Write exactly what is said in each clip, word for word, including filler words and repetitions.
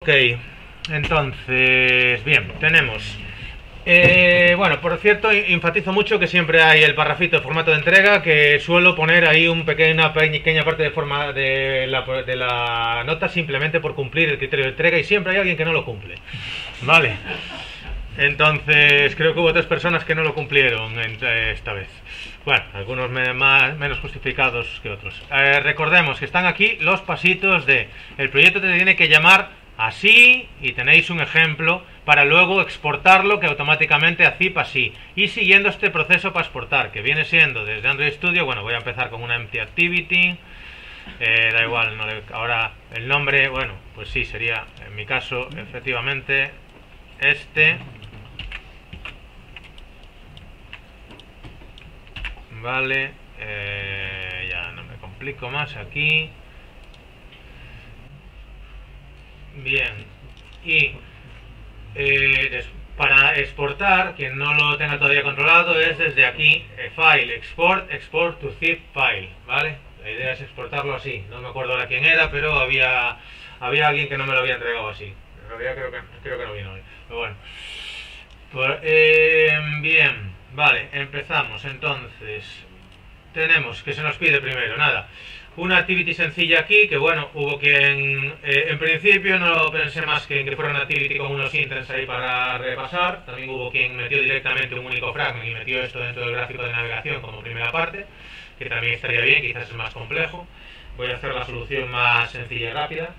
Ok, entonces, bien, tenemos... Eh, bueno, por cierto, enfatizo mucho que siempre hay el parrafito de formato de entrega, que suelo poner ahí un pequeño, una pequeña parte de, forma, de, la, de la nota simplemente por cumplir el criterio de entrega, y siempre hay alguien que no lo cumple. Vale. Entonces, creo que hubo tres personas que no lo cumplieron esta vez. Bueno, algunos más, menos justificados que otros. Eh, recordemos que están aquí los pasitos de... El proyecto te tiene que llamar así, y tenéis un ejemplo para luego exportarlo, que automáticamente a zip así, y siguiendo este proceso para exportar, que viene siendo desde Android Studio. Bueno, voy a empezar con una empty activity, eh, da igual, no le, ahora el nombre, bueno, pues sí, sería en mi caso efectivamente este, vale, eh, ya no me complico más aquí. Bien, y eh, para exportar, quien no lo tenga todavía controlado, es desde aquí, eh, File, Export, Export to Zip File, ¿vale? La idea es exportarlo así. No me acuerdo ahora quién era, pero había había alguien que no me lo había entregado así. En realidad creo que, creo que no vino hoy, pero bueno. Por, eh, bien, vale, empezamos. Entonces, tenemos que se nos pide primero, nada, una activity sencilla aquí, que bueno, hubo quien, eh, en principio no pensé más que en que fuera una activity con unos intents ahí para repasar. También hubo quien metió directamente un único fragment y metió esto dentro del gráfico de navegación como primera parte, que también estaría bien, quizás es más complejo. Voy a hacer la solución más sencilla y rápida.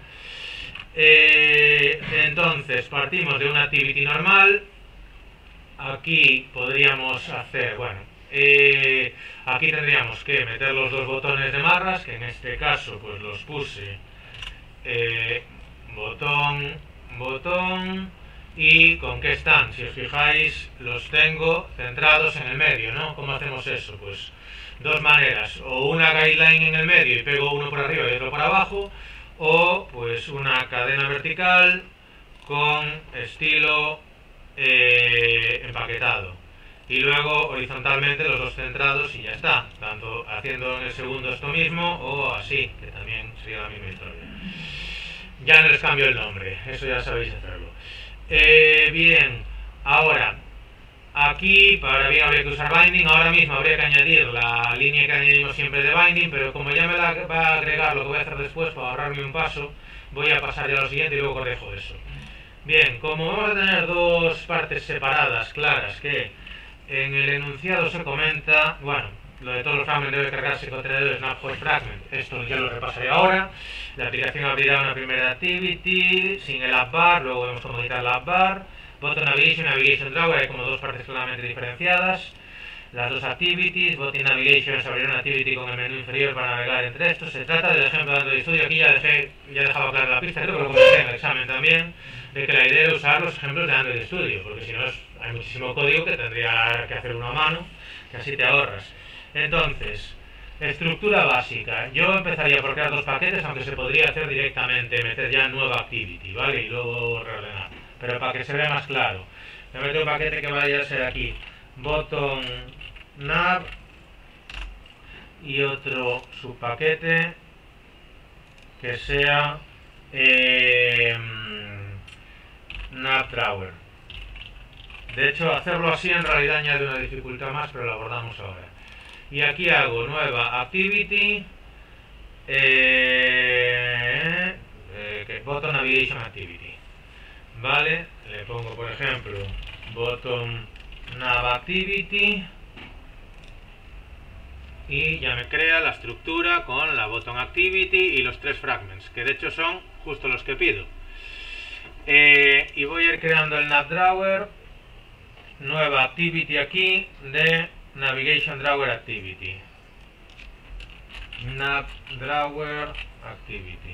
Eh, entonces, partimos de una activity normal. Aquí podríamos hacer, bueno, Eh, aquí tendríamos que meter los dos botones de marras, que en este caso pues los puse eh, botón, botón, y con qué están, si os fijáis los tengo centrados en el medio, ¿no? ¿Cómo hacemos eso? Pues dos maneras, o una guideline en el medio y pego uno por arriba y otro por abajo, o pues una cadena vertical con estilo eh, empaquetado, y luego horizontalmente los dos centrados y ya está, tanto haciendo en el segundo esto mismo o así, que también sería la misma historia. Ya no les cambio el nombre, eso ya sabéis hacerlo. Eh, bien, ahora aquí para bien habría que usar binding. Ahora mismo habría que añadir la línea que añadimos siempre de binding, pero como ya me la va a agregar lo que voy a hacer después para ahorrarme un paso, voy a pasar ya a lo siguiente y luego corrijo eso. Bien, como vamos a tener dos partes separadas claras, que en el enunciado se comenta, bueno, lo de todos los fragments debe cargarse contenedor snapshot fragment, esto ya lo repasaré ahora. La aplicación abrirá una primera activity sin el app bar, luego vemos cómo editar la app bar. Botón navigation, navigation drawer, hay como dos partes claramente diferenciadas. Las dos activities, botón navigation se abrirá una activity con el menú inferior para navegar entre estos. Se trata del ejemplo de Android Studio. Aquí ya dejé, ya dejaba clara la pista, creo que lo comenté en el examen también, de que la idea era usar los ejemplos de Android Studio, porque si no es, hay muchísimo código que tendría que hacer uno a mano, que así te ahorras. Entonces, estructura básica. Yo empezaría por crear dos paquetes, aunque se podría hacer directamente, meter ya nueva activity, ¿vale? Y luego reordenar. Pero para que se vea más claro, me meto un paquete que vaya a ser aquí botón nav y otro subpaquete que sea eh, nav drawer. De hecho, hacerlo así en realidad añade una dificultad más, pero lo abordamos ahora. Y aquí hago nueva activity, eh, eh, que botón navigation activity, vale, le pongo por ejemplo botón nav activity y ya me crea la estructura con la botón activity y los tres fragments, que de hecho son justo los que pido. Eh, y voy a ir creando el nav drawer, nueva activity aquí de navigation drawer activity, nav drawer activity.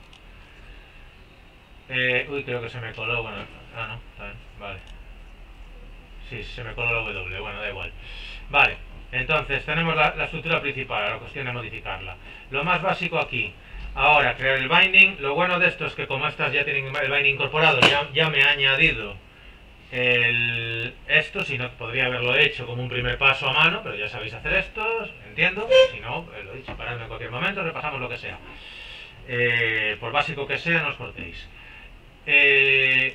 Eh, uy, creo que se me coló, bueno, ah no, está bien, vale. Sí, se me coló la W, bueno, da igual. Vale, entonces tenemos la, la estructura principal, la cuestión de modificarla. Lo más básico aquí, ahora crear el binding. Lo bueno de esto es que como estas ya tienen el binding incorporado, ya, ya me ha añadido el, esto, si no podría haberlo hecho como un primer paso a mano, pero ya sabéis hacer esto, entiendo. Si no, lo he dicho, paradme en cualquier momento, repasamos lo que sea. Eh, por básico que sea, no os cortéis. Eh,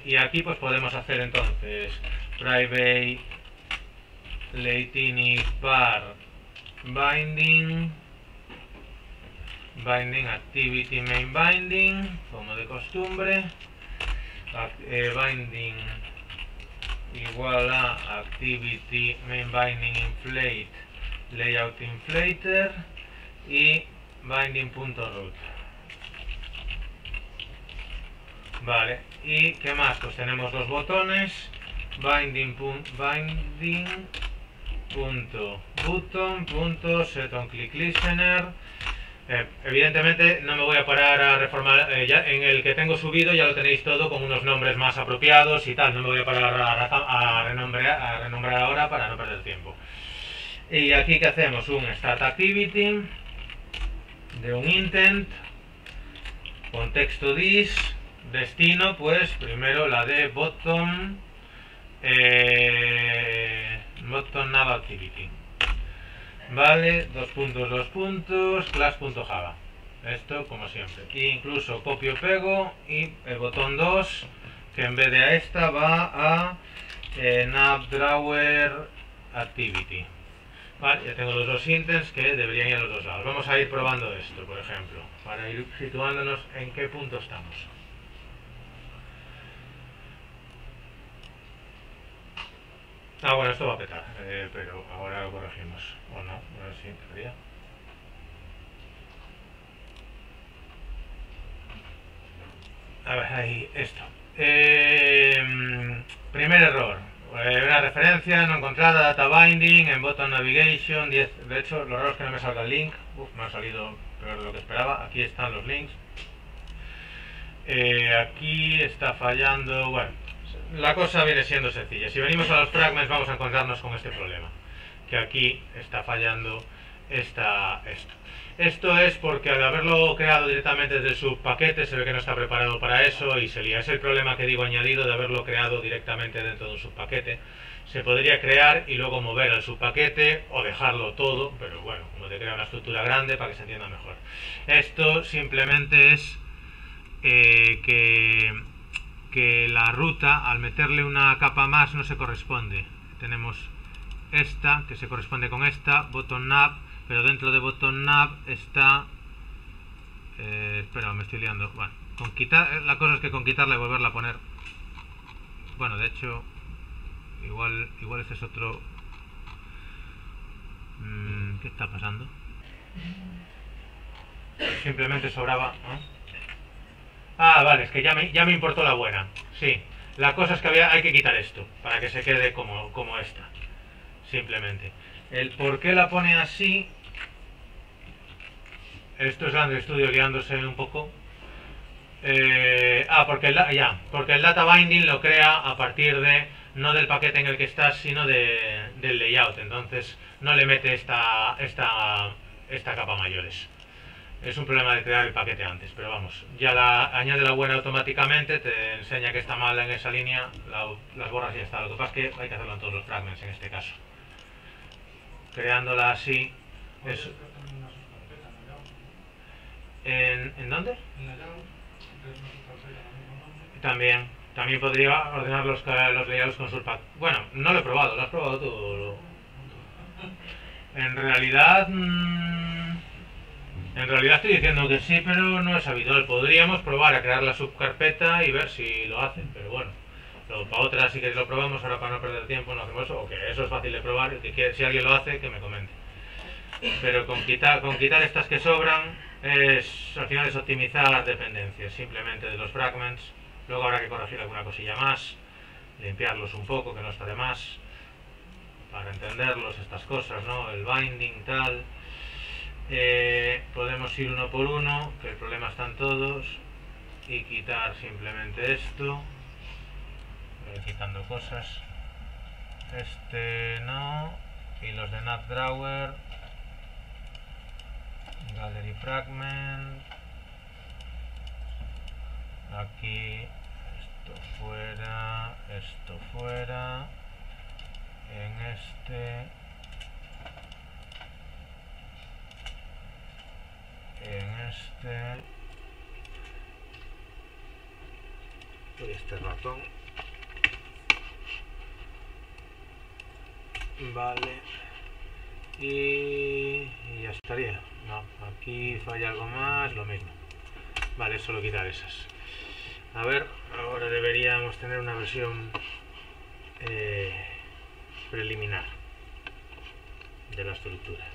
y aquí pues podemos hacer entonces private latini par binding binding activity main binding, como de costumbre, eh, binding igual a activity main binding inflate layout inflater y binding.root. Vale, y qué más, pues tenemos los botones binding binding punto button punto set on click listener. Eh, evidentemente no me voy a parar a reformar, eh, ya en el que tengo subido ya lo tenéis todo con unos nombres más apropiados y tal, no me voy a parar a, a, a, renombrar, a renombrar ahora para no perder tiempo. Y aquí que hacemos un start activity de un intent, contexto this, destino pues primero la de bottom eh, bottom nav activity. Vale, dos puntos, dos puntos, class.java. Esto como siempre. E incluso copio, pego y el botón dos, que en vez de a esta va a eh, navdrawer activity. Vale, ya tengo los dos intents que deberían ir a los dos lados. Vamos a ir probando esto, por ejemplo, para ir situándonos en qué punto estamos. Ah, bueno, esto va a petar, eh, pero ahora lo corregimos. O no, a ver si debería. A ver, ahí, esto. Eh, primer error. Eh, una referencia no encontrada, data binding, en button navigation, diez. De hecho, lo raro es que no me salga el link. Uf, me ha salido peor de lo que esperaba. Aquí están los links. Eh, aquí está fallando, bueno. La cosa viene siendo sencilla. Si venimos a los fragments vamos a encontrarnos con este problema. Que aquí está fallando esta, esto. Esto es porque al haberlo creado directamente desde el subpaquete se ve que no está preparado para eso y se lía. Es el problema que digo añadido de haberlo creado directamente dentro de un subpaquete. Se podría crear y luego mover al subpaquete o dejarlo todo, pero bueno, como te crea una estructura grande para que se entienda mejor. Esto simplemente es eh, que... que la ruta al meterle una capa más no se corresponde. Tenemos esta que se corresponde con esta, button nav, pero dentro de button nav está eh, espera, me estoy liando. Bueno, con quitar, la cosa es que con quitarla y volverla a poner, bueno, de hecho igual, igual este es otro. mm, ¿Qué está pasando? Simplemente sobraba, ¿no? Ah, vale, es que ya me, ya me importó la buena. Sí, la cosa es que había, hay que quitar esto para que se quede como, como esta. Simplemente. El por qué la pone así. Esto es Android Studio liándose un poco. Eh, ah, porque el, ya, porque el data binding lo crea a partir de, no del paquete en el que estás, sino de, del layout. Entonces no le mete esta, esta, esta capa mayores. Es un problema de crear el paquete antes, pero vamos, ya la añade la buena automáticamente, te enseña que está mal en esa línea, la, las borras y ya está. Lo que pasa es que hay que hacerlo en todos los fragments en este caso. Creándola así es... ¿En, ¿En dónde? También, también podría ordenar los, los layouts con Surpack. Bueno, no lo he probado, lo has probado tú. En realidad... Mmm, En realidad estoy diciendo que sí, pero no es habitual. Podríamos probar a crear la subcarpeta y ver si lo hacen, pero bueno. Pero para otra, si queréis lo probamos, ahora para no perder tiempo no hacemos eso, o que eso es fácil de probar, que quiere, si alguien lo hace, que me comente. Pero con quitar, con quitar estas que sobran, es, al final es optimizar dependencias, simplemente de los fragments. Luego habrá que corregir alguna cosilla más, limpiarlos un poco, que no está de más, para entenderlos, estas cosas, ¿no? El binding, tal... Eh, podemos ir uno por uno, que el problema están todos, y quitar simplemente esto. Voy quitando cosas. Este no, y los de navdrawer, gallery fragment, aquí esto fuera, esto fuera, en este, en este, Uy, este ratón. Vale. Y, y ya estaría. No, aquí falla algo más, lo mismo. Vale, solo quitar esas. A ver, ahora deberíamos tener una versión eh, preliminar de la estructura.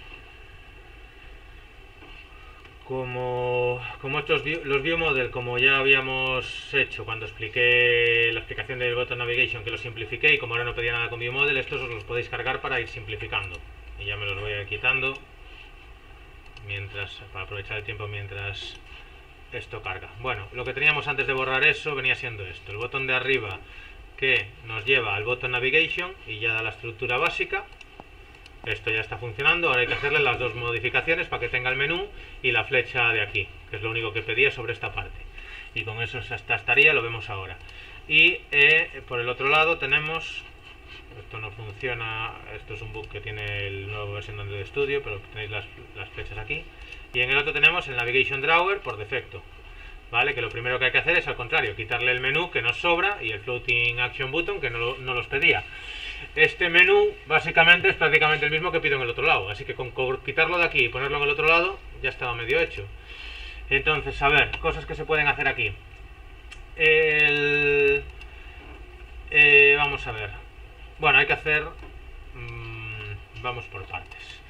Como, como estos los viewmodel, como ya habíamos hecho cuando expliqué la explicación del button navigation, que lo simplifiqué, y como ahora no pedía nada con viewmodel, estos os los podéis cargar para ir simplificando. Y ya me los voy a ir quitando mientras, para aprovechar el tiempo mientras esto carga. Bueno, lo que teníamos antes de borrar eso venía siendo esto: el botón de arriba que nos lleva al button navigation y ya da la estructura básica. Esto ya está funcionando. Ahora hay que hacerle las dos modificaciones para que tenga el menú y la flecha de aquí, que es lo único que pedía sobre esta parte. Y con eso hasta estaría, lo vemos ahora. Y eh, por el otro lado tenemos, esto no funciona, esto es un bug que tiene el nuevo versión de Android Studio, pero tenéis las, las flechas aquí. Y en el otro tenemos el Navigation Drawer por defecto, ¿vale? Que lo primero que hay que hacer es al contrario, quitarle el menú que nos sobra y el Floating Action Button que no, no los pedía. Este menú básicamente es prácticamente el mismo que pido en el otro lado, así que con quitarlo de aquí y ponerlo en el otro lado ya estaba medio hecho. Entonces, a ver, cosas que se pueden hacer aquí. El, eh, vamos a ver. Bueno, hay que hacer... Mmm, vamos por partes.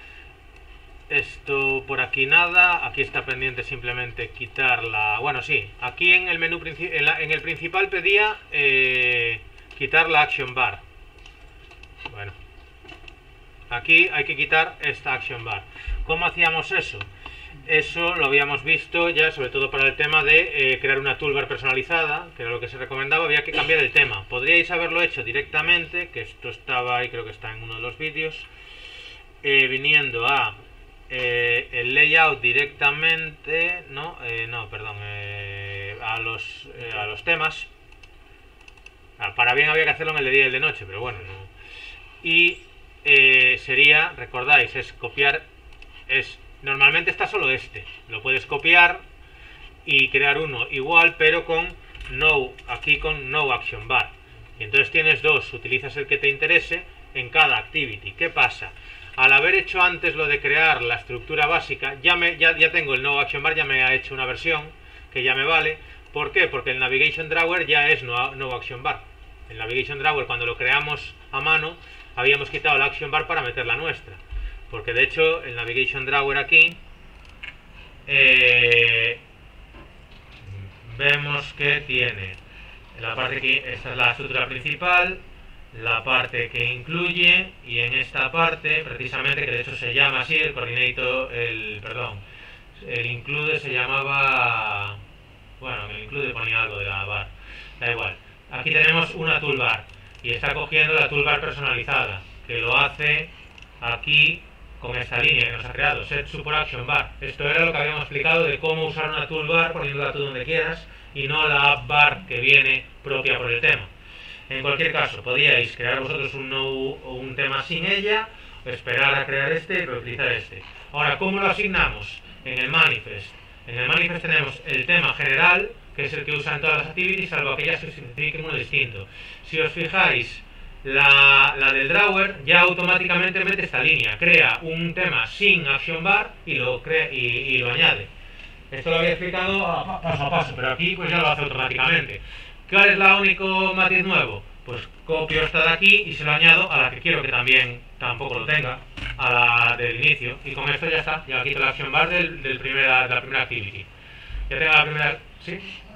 Esto por aquí nada, aquí está pendiente simplemente quitar la... Bueno, sí, aquí en el menú principal, en, en el principal pedía eh, quitar la Action Bar. Bueno, aquí hay que quitar esta Action Bar. ¿Cómo hacíamos eso? Eso lo habíamos visto ya, sobre todo para el tema de eh, crear una toolbar personalizada, que era lo que se recomendaba. Había que cambiar el tema. Podríais haberlo hecho directamente, que esto estaba ahí, creo que está en uno de los vídeos, eh, viniendo a eh, el layout directamente, no, eh, no, perdón, eh, a los eh, a los temas. Ah, para bien había que hacerlo en el de día y el de noche, pero bueno, no. Y eh, sería, recordáis, es copiar, es normalmente está solo este, lo puedes copiar y crear uno igual, pero con no, aquí con no action bar, y entonces tienes dos, utilizas el que te interese en cada activity. ¿Qué pasa? Al haber hecho antes lo de crear la estructura básica, ya, me, ya, ya tengo el no action bar, ya me ha hecho una versión que ya me vale. ¿Por qué? Porque el navigation drawer ya es no, no action bar. El navigation drawer, cuando lo creamos a mano, habíamos quitado la action bar para meter la nuestra, porque de hecho el navigation drawer aquí eh, vemos que tiene la parte que esta es la estructura principal, la parte que incluye, y en esta parte precisamente, que de hecho se llama así, el coordinator, el perdón, el include se llamaba, bueno, el include ponía algo de la bar, da igual. Aquí tenemos una toolbar y está cogiendo la toolbar personalizada, que lo hace aquí con esta línea que nos ha creado, Set Support Action Bar. Esto era lo que habíamos explicado de cómo usar una toolbar poniéndola tú donde quieras y no la app bar que viene propia por el tema. En cualquier caso, podíais crear vosotros un, no, un tema sin ella, o esperar a crear este y reutilizar este. Ahora, ¿cómo lo asignamos? En el manifest. En el manifest tenemos el tema general, que es el que usan todas las activities, salvo aquellas que especifiquen uno distinto. Si os fijáis, la, la del drawer ya automáticamente mete esta línea, crea un tema sin action bar y lo, crea, y, y lo añade. Esto lo había explicado a, paso a paso, pero aquí pues ya lo hace automáticamente. ¿Cuál es la único matiz nuevo? Pues copio esta de aquí y se lo añado a la que quiero que también tampoco lo tenga, a la del inicio, y con esto ya está, ya quito la action bar del, del primera, de la primera activity. Ya tengo la primera... ¿Sí?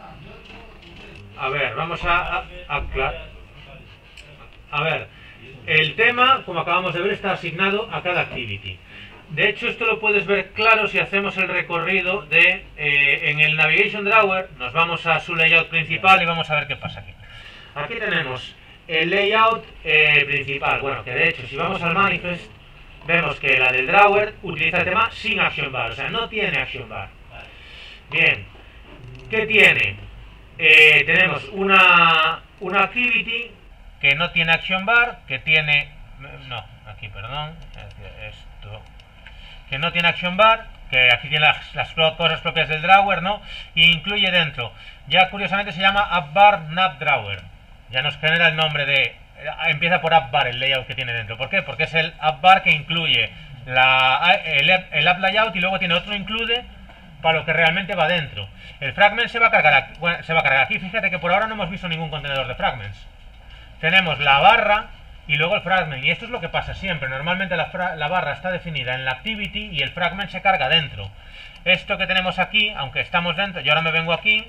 A ver, vamos a... a, a, a ver, el tema, como acabamos de ver, está asignado a cada activity. De hecho, esto lo puedes ver claro si hacemos el recorrido de... Eh, en el Navigation Drawer, nos vamos a su layout principal y vamos a ver qué pasa aquí. Aquí tenemos el layout eh, principal. Bueno, que de hecho, si vamos al manifest, vemos que la del Drawer utiliza el tema sin action bar, o sea, no tiene action bar. Bien, ¿qué tiene? Eh, tenemos una, una activity que no tiene action bar, que tiene... No, aquí, perdón, esto... que no tiene action bar, que aquí tiene las, las cosas propias del drawer, ¿no? Y incluye dentro, ya curiosamente se llama AppBar Nav Drawer. Ya nos genera el nombre de, empieza por AppBar el layout que tiene dentro. ¿Por qué? Porque es el AppBar que incluye la, el, el app layout y luego tiene otro include para lo que realmente va dentro. El fragment se va a cargar aquí, bueno, se va a cargar aquí. Fíjate que por ahora no hemos visto ningún contenedor de fragments. Tenemos la barra y luego el fragment, y esto es lo que pasa siempre. Normalmente la, la barra está definida en la activity y el fragment se carga dentro. Esto que tenemos aquí, aunque estamos dentro, yo ahora me vengo aquí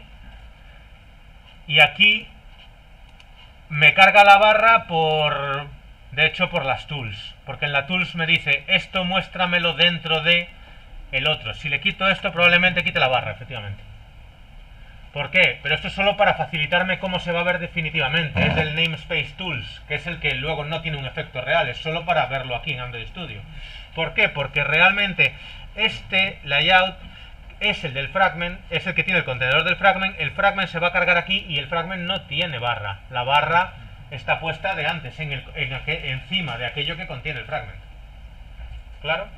y aquí me carga la barra por, de hecho, por las tools, porque en la tools me dice esto muéstramelo dentro de el otro. Si le quito esto probablemente quite la barra, efectivamente. ¿Por qué? Pero esto es solo para facilitarme cómo se va a ver definitivamente. Es del namespace tools, que es el que luego no tiene un efecto real, es solo para verlo aquí en Android Studio. ¿Por qué? Porque realmente este layout es el del fragment, es el que tiene el contenedor del fragment. El fragment se va a cargar aquí y el fragment no tiene barra. La barra está puesta de antes, en el, en aquel, encima de aquello que contiene el fragment. ¿Claro?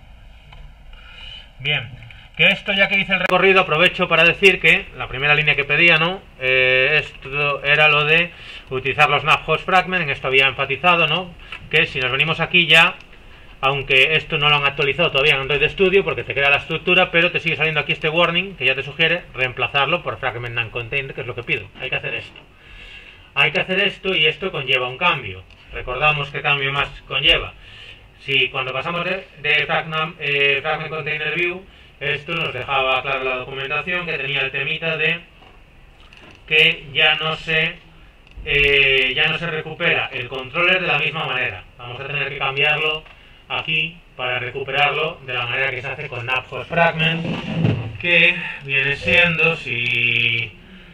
Bien. Que esto, ya que hice el recorrido, aprovecho para decir que la primera línea que pedía, ¿no? Eh, esto era lo de utilizar los nav host fragment. En esto había enfatizado, ¿no? Que si nos venimos aquí ya, aunque esto no lo han actualizado todavía en Android Studio porque te queda la estructura, pero te sigue saliendo aquí este warning que ya te sugiere reemplazarlo por fragment non-contained, que es lo que pido. Hay que hacer esto. Hay que hacer esto y esto conlleva un cambio. Recordamos qué cambio más conlleva. Si cuando pasamos de, de fragment, eh, fragment container view, esto nos dejaba clara la documentación que tenía el temita de que ya no se eh, ya no se recupera el controller de la misma manera. Vamos a tener que cambiarlo aquí para recuperarlo de la manera que se hace con nav host fragment, que viene siendo si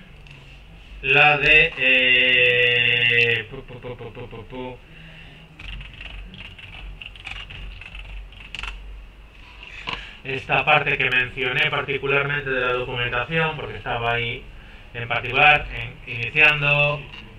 la de eh, pu, pu, pu, pu, pu, pu, pu. esta parte que mencioné particularmente de la documentación, porque estaba ahí en particular en, iniciando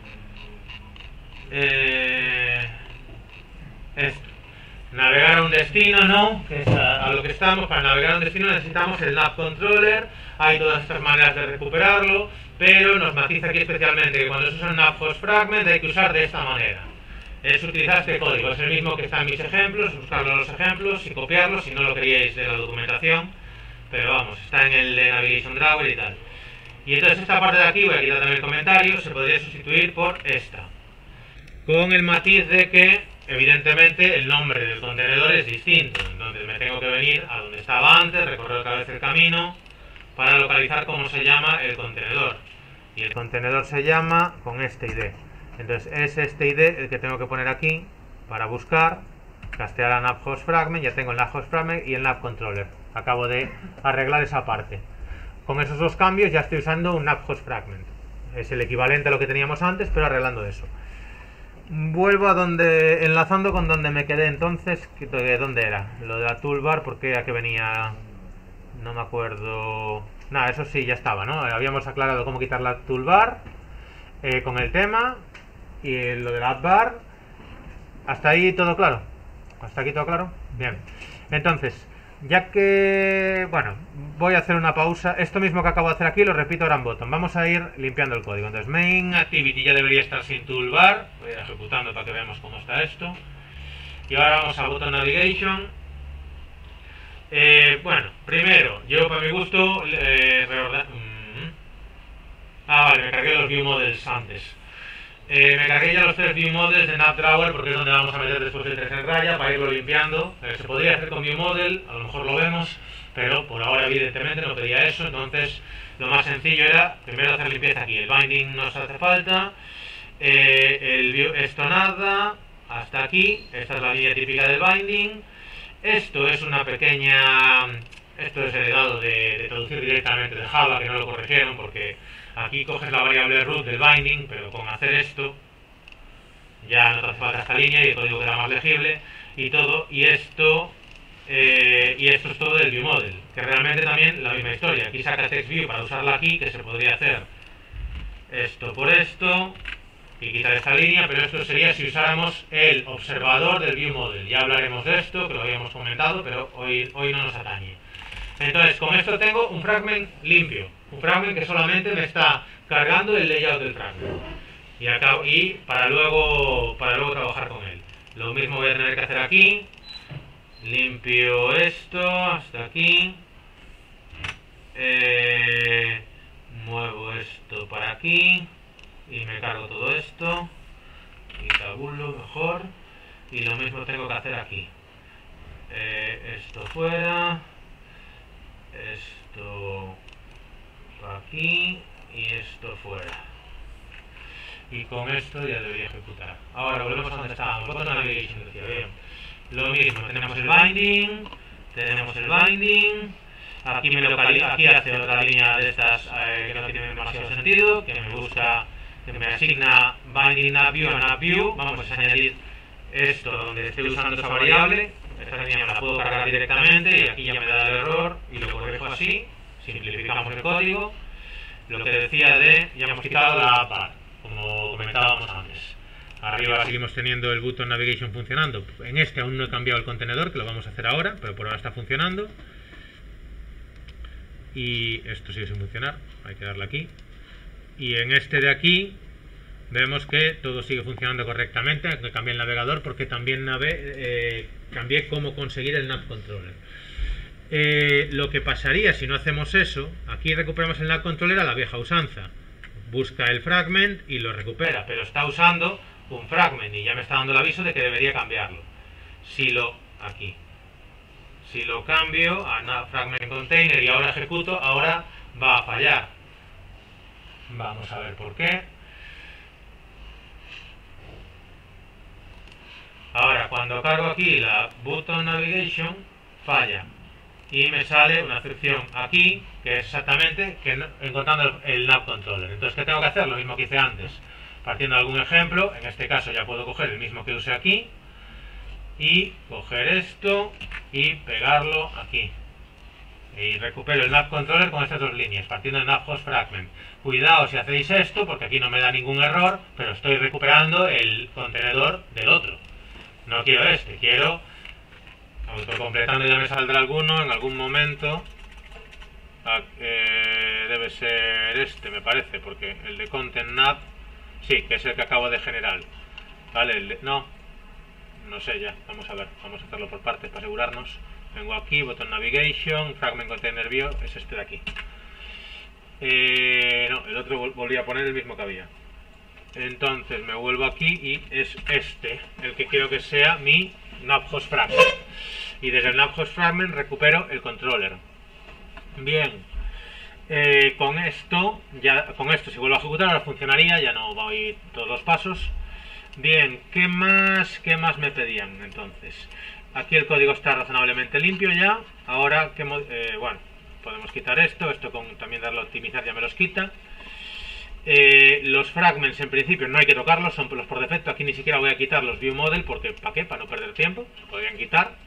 eh, esto. Navegar a un destino, ¿no? Que es a, a lo que estamos. Para navegar a un destino necesitamos el nav controller. Hay todas estas maneras de recuperarlo, pero nos matiza aquí especialmente que cuando se usa un nav host fragment hay que usar de esta manera. Es utilizar este código, es el mismo que está en mis ejemplos, buscarlo en los ejemplos y copiarlo si no lo queríais de la documentación, pero vamos, está en el de Navigation Drawer y tal. Y entonces esta parte de aquí, voy a quitar también el comentario, se podría sustituir por esta, con el matiz de que evidentemente el nombre del contenedor es distinto, entonces me tengo que venir a donde estaba antes, recorrer otra vez el camino para localizar cómo se llama el contenedor, y el contenedor se llama con este I D. Entonces es este I D el que tengo que poner aquí para buscar, castear a nav host fragment. Ya tengo el nav host fragment y el nav controller. Acabo de arreglar esa parte. Con esos dos cambios ya estoy usando un nav host fragment. Es el equivalente a lo que teníamos antes, pero arreglando eso. Vuelvo a donde, enlazando con donde me quedé entonces. ¿Dónde era? Lo de la toolbar, porque a qué venía, no me acuerdo. Nada, eso sí, ya estaba, ¿no? Habíamos aclarado cómo quitar la toolbar eh, con el tema. Y lo de la AppBar, hasta ahí todo claro. Hasta aquí todo claro. Bien. Entonces, ya que, bueno, voy a hacer una pausa. Esto mismo que acabo de hacer aquí lo repito ahora en bottom. Vamos a ir limpiando el código. Entonces, main activity ya debería estar sin toolbar. Voy a ir ejecutando para que veamos cómo está esto. Y ahora vamos a bottom navigation. Eh, bueno, primero, yo para mi gusto eh, reordan... Ah, vale, me cargué los view models antes. Eh, me cargué ya los tres view models de nav drawer porque es donde vamos a meter después el tres en raya para irlo limpiando. Eh, se podría hacer con view model, a lo mejor lo vemos, pero por ahora evidentemente no pedía eso. Entonces lo más sencillo era primero hacer limpieza aquí. El binding nos hace falta, eh, el view, esto nada, hasta aquí. Esta es la línea típica del binding. Esto es una pequeña, esto es heredado de, de traducir directamente de Java, que no lo corrigieron porque aquí coges la variable root del binding, pero con hacer esto ya no te hace falta esta línea y el código queda más legible y todo. Y esto eh, y esto es todo del viewModel, que realmente también la misma historia. Aquí saca TextView para usarla aquí, que se podría hacer esto por esto y quitar esta línea, pero esto sería si usáramos el observador del viewModel. Ya hablaremos de esto, que lo habíamos comentado, pero hoy, hoy no nos atañe. Entonces, con esto tengo un fragment limpio, un fragment que solamente me está cargando el layout del fragment. Y, acabo, y para, luego, para luego trabajar con él. Lo mismo voy a tener que hacer aquí. Limpio esto hasta aquí. Eh, muevo esto para aquí. Y me cargo todo esto. Y tabulo mejor. Y lo mismo tengo que hacer aquí. Eh, esto fuera. Esto para aquí. Y esto fuera. Y con esto ya debería ejecutar. Ahora volvemos a donde estábamos. Button navigation, decía, bien. Lo mismo, tenemos el binding. Tenemos el binding. Aquí me localiza, aquí hace otra línea de estas eh, que no tiene demasiado sentido, que me busca, que me asigna binding nav view a nav view. Vamos a añadir esto donde estoy usando esa variable. Esta línea me la puedo cargar directamente y aquí ya me da el error y lo corrijo así. Simplificamos el código. Lo que decía de, ya hemos quitado la bar, como comentábamos antes. Arriba seguimos teniendo el button navigation funcionando. En este aún no he cambiado el contenedor, que lo vamos a hacer ahora, pero por ahora está funcionando. Y esto sigue sin funcionar, hay que darle aquí. Y en este de aquí vemos que todo sigue funcionando correctamente, aunque cambié el navegador porque también nave, eh, cambié cómo conseguir el nav controller. Eh, lo que pasaría si no hacemos eso, aquí recuperamos el nav controller a la vieja usanza. Busca el fragment y lo recupera, pero está usando un fragment y ya me está dando el aviso de que debería cambiarlo. Si lo, aquí, si lo cambio a fragment container y ahora ejecuto, ahora va a fallar. Vamos a ver por qué. Ahora, cuando cargo aquí la button navigation, falla. Y me sale una excepción aquí, que es exactamente que no, encontrando el, el nav controller. Entonces, ¿qué tengo que hacer? Lo mismo que hice antes. Partiendo de algún ejemplo, en este caso ya puedo coger el mismo que usé aquí y coger esto y pegarlo aquí. Y recupero el nav controller con estas dos líneas, partiendo del nav host fragment. Cuidado si hacéis esto, porque aquí no me da ningún error, pero estoy recuperando el contenedor del otro. No quiero este, quiero... Autocompletando ya me saldrá alguno en algún momento. Eh, debe ser este, me parece, porque el de content nav, sí, que es el que acabo de generar. Vale, el de, no, no sé ya, vamos a ver, vamos a hacerlo por partes para asegurarnos. Vengo aquí, button navigation, fragment container view, es este de aquí. Eh, no, el otro vol volví a poner el mismo que había. Entonces me vuelvo aquí y es este, el que quiero que sea mi nav host fragment. Y desde el nav host fragment recupero el controller. Bien, eh, con esto, ya con esto si vuelvo a ejecutar ahora funcionaría, ya no voy todos los pasos. Bien, ¿qué más, qué más me pedían entonces? Aquí el código está razonablemente limpio ya. Ahora, que eh, bueno, podemos quitar esto, esto con también darle a optimizar ya me los quita. Eh, los fragments en principio no hay que tocarlos, son los por defecto. Aquí ni siquiera voy a quitar los view model porque ¿para qué? Para no perder tiempo, se podrían quitar.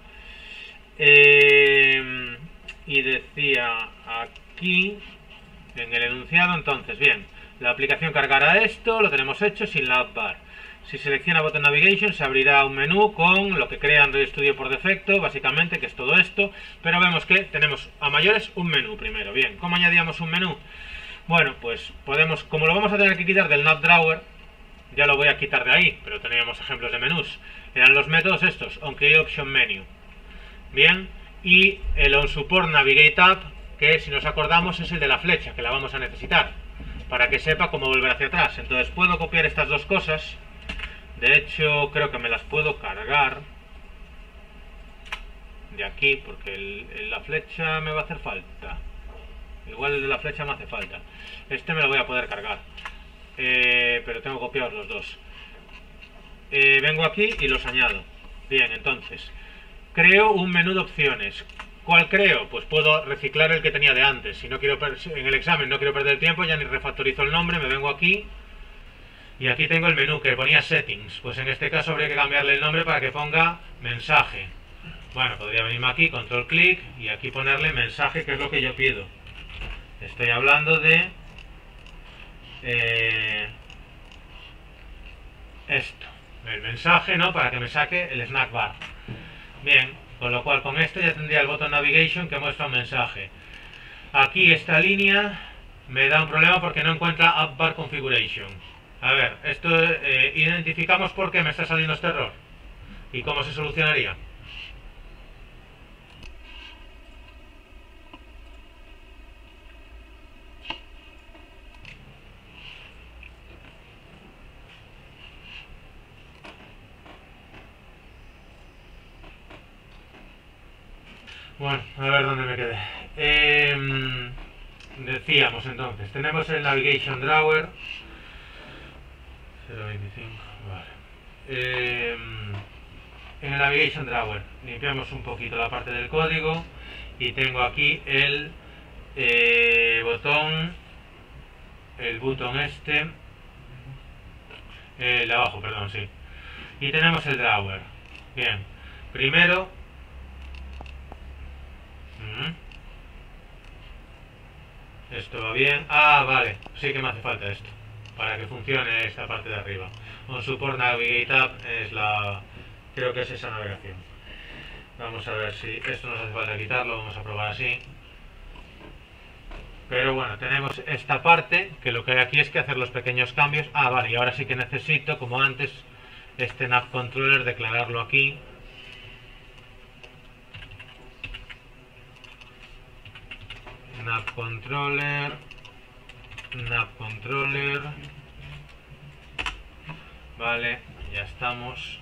Eh, y decía aquí en el enunciado, entonces, bien, la aplicación cargará esto, lo tenemos hecho sin la app bar. Si selecciona button navigation se abrirá un menú con lo que crea Android Studio por defecto, básicamente, que es todo esto, pero vemos que tenemos a mayores un menú primero. Bien, ¿cómo añadíamos un menú? Bueno, pues podemos, como lo vamos a tener que quitar del nav drawer, ya lo voy a quitar de ahí, pero teníamos ejemplos de menús. Eran los métodos estos, onCreateOptionMenu. Bien, y el onSupportNavigateUp, que si nos acordamos es el de la flecha, que la vamos a necesitar, para que sepa cómo volver hacia atrás. Entonces puedo copiar estas dos cosas, de hecho creo que me las puedo cargar de aquí, porque el, el, la flecha me va a hacer falta. Igual el de la flecha me hace falta. Este me lo voy a poder cargar, eh, pero tengo copiados los dos. Eh, vengo aquí y los añado. Bien, entonces creo un menú de opciones. ¿Cuál creo? Pues puedo reciclar el que tenía de antes. Si no quiero en el examen no quiero perder tiempo, ya ni refactorizo el nombre, me vengo aquí y aquí tengo el menú que ponía settings. Pues en este caso habría que cambiarle el nombre para que ponga mensaje. Bueno, podría venirme aquí, control clic y aquí ponerle mensaje, que es lo que yo pido. Estoy hablando de eh, esto, el mensaje, ¿no? Para que me saque el snack bar. Bien, Con lo cual con esto ya tendría el botón Navigation que muestra un mensaje. Aquí esta línea me da un problema porque no encuentra App Bar Configuration. A ver, esto eh, identificamos por qué me está saliendo este error y cómo se solucionaría. Bueno, a ver dónde me quedé. Eh, decíamos entonces, tenemos el Navigation Drawer. cero veinticinco, vale. Eh, en el Navigation Drawer limpiamos un poquito la parte del código y tengo aquí el eh, botón, el botón este, el de abajo, perdón, sí. Y tenemos el Drawer. Bien, primero... Esto va bien. Ah, vale. Sí que me hace falta esto para que funcione esta parte de arriba. On Support Navigate App es la... Creo que es esa navegación. Vamos a ver si esto nos hace falta quitarlo. Vamos a probar así. Pero bueno, tenemos esta parte que lo que hay aquí es que hacer los pequeños cambios. Ah, vale. Y ahora sí que necesito, como antes, este Nav Controller, declararlo aquí. Nav Controller, Nav Controller, vale, ya estamos.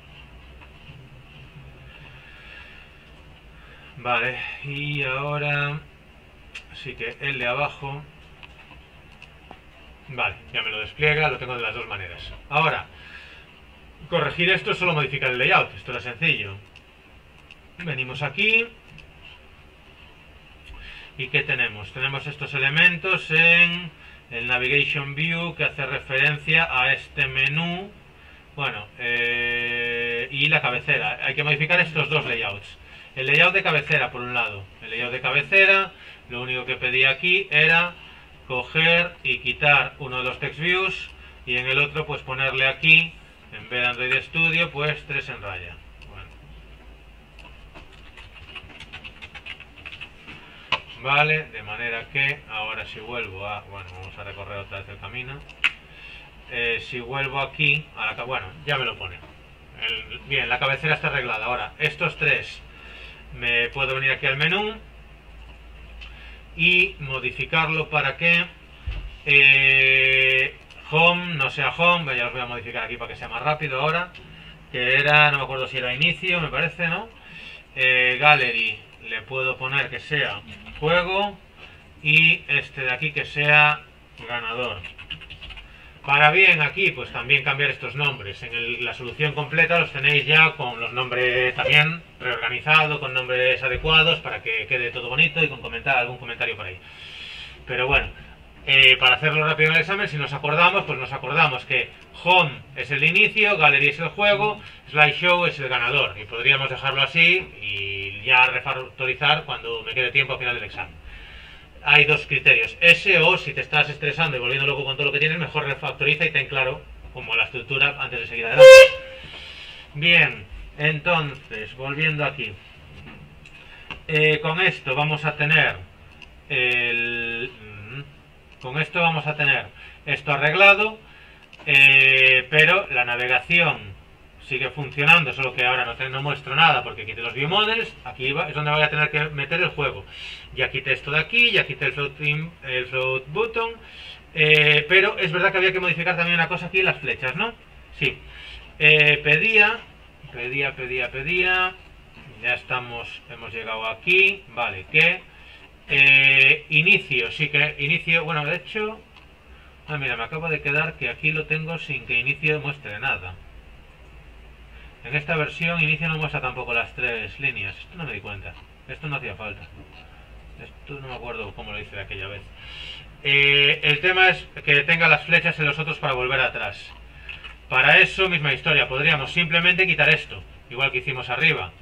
Vale, y ahora sí que el de abajo, vale, ya me lo despliega, lo tengo de las dos maneras. Ahora, corregir esto es solo modificar el layout, esto es sencillo. Venimos aquí. ¿Y qué tenemos? Tenemos estos elementos en el Navigation View que hace referencia a este menú. Bueno, eh, y la cabecera. Hay que modificar estos dos layouts. El layout de cabecera, por un lado. El layout de cabecera, lo único que pedí aquí era coger y quitar uno de los text views y en el otro pues ponerle aquí, en vez de Android Studio, pues tres en raya. Vale, de manera que ahora si vuelvo a... Bueno, vamos a recorrer otra vez el camino. Eh, si vuelvo aquí, a la, bueno, ya me lo pone. El, bien, la cabecera está arreglada. Ahora, estos tres, me puedo venir aquí al menú y modificarlo para que eh, home no sea home. Ya los voy a modificar aquí para que sea más rápido ahora. Que era, no me acuerdo si era inicio, me parece, ¿no? Eh, gallery. Le puedo poner que sea juego y este de aquí que sea ganador. Para bien aquí pues también cambiar estos nombres. En el, la solución completa los tenéis ya con los nombres también reorganizados, con nombres adecuados para que quede todo bonito y con comentar algún comentario por ahí. Pero bueno, eh, para hacerlo rápido en el examen, si nos acordamos, pues nos acordamos que home es el inicio, gallery es el juego, slideshow es el ganador. Y podríamos dejarlo así y ya refactorizar cuando me quede tiempo al final del examen. Hay dos criterios. Ese o si te estás estresando y volviendo loco con todo lo que tienes, mejor refactoriza y ten claro como la estructura antes de seguir adelante. Bien, entonces, volviendo aquí. Eh, con esto vamos a tener el... Con esto vamos a tener esto arreglado, eh, pero la navegación sigue funcionando, solo que ahora no, te, no muestro nada porque quité los view models. Aquí va, es donde voy a tener que meter el juego. Ya quité esto de aquí, ya quité el float, el float button, eh, pero es verdad que había que modificar también una cosa aquí, las flechas, ¿no? Sí. Eh, pedía, pedía, pedía, pedía, ya estamos, hemos llegado aquí, vale, que eh, inicio, sí que inicio, bueno, de hecho, ah, mira, me acabo de quedar que aquí lo tengo sin que inicio muestre nada. En esta versión inicio no muestra tampoco las tres líneas. Esto no me di cuenta. Esto no hacía falta. Esto no me acuerdo cómo lo hice de aquella vez. Eh, el tema es que tenga las flechas en los otros para volver atrás. Para eso, misma historia. Podríamos simplemente quitar esto, igual que hicimos arriba,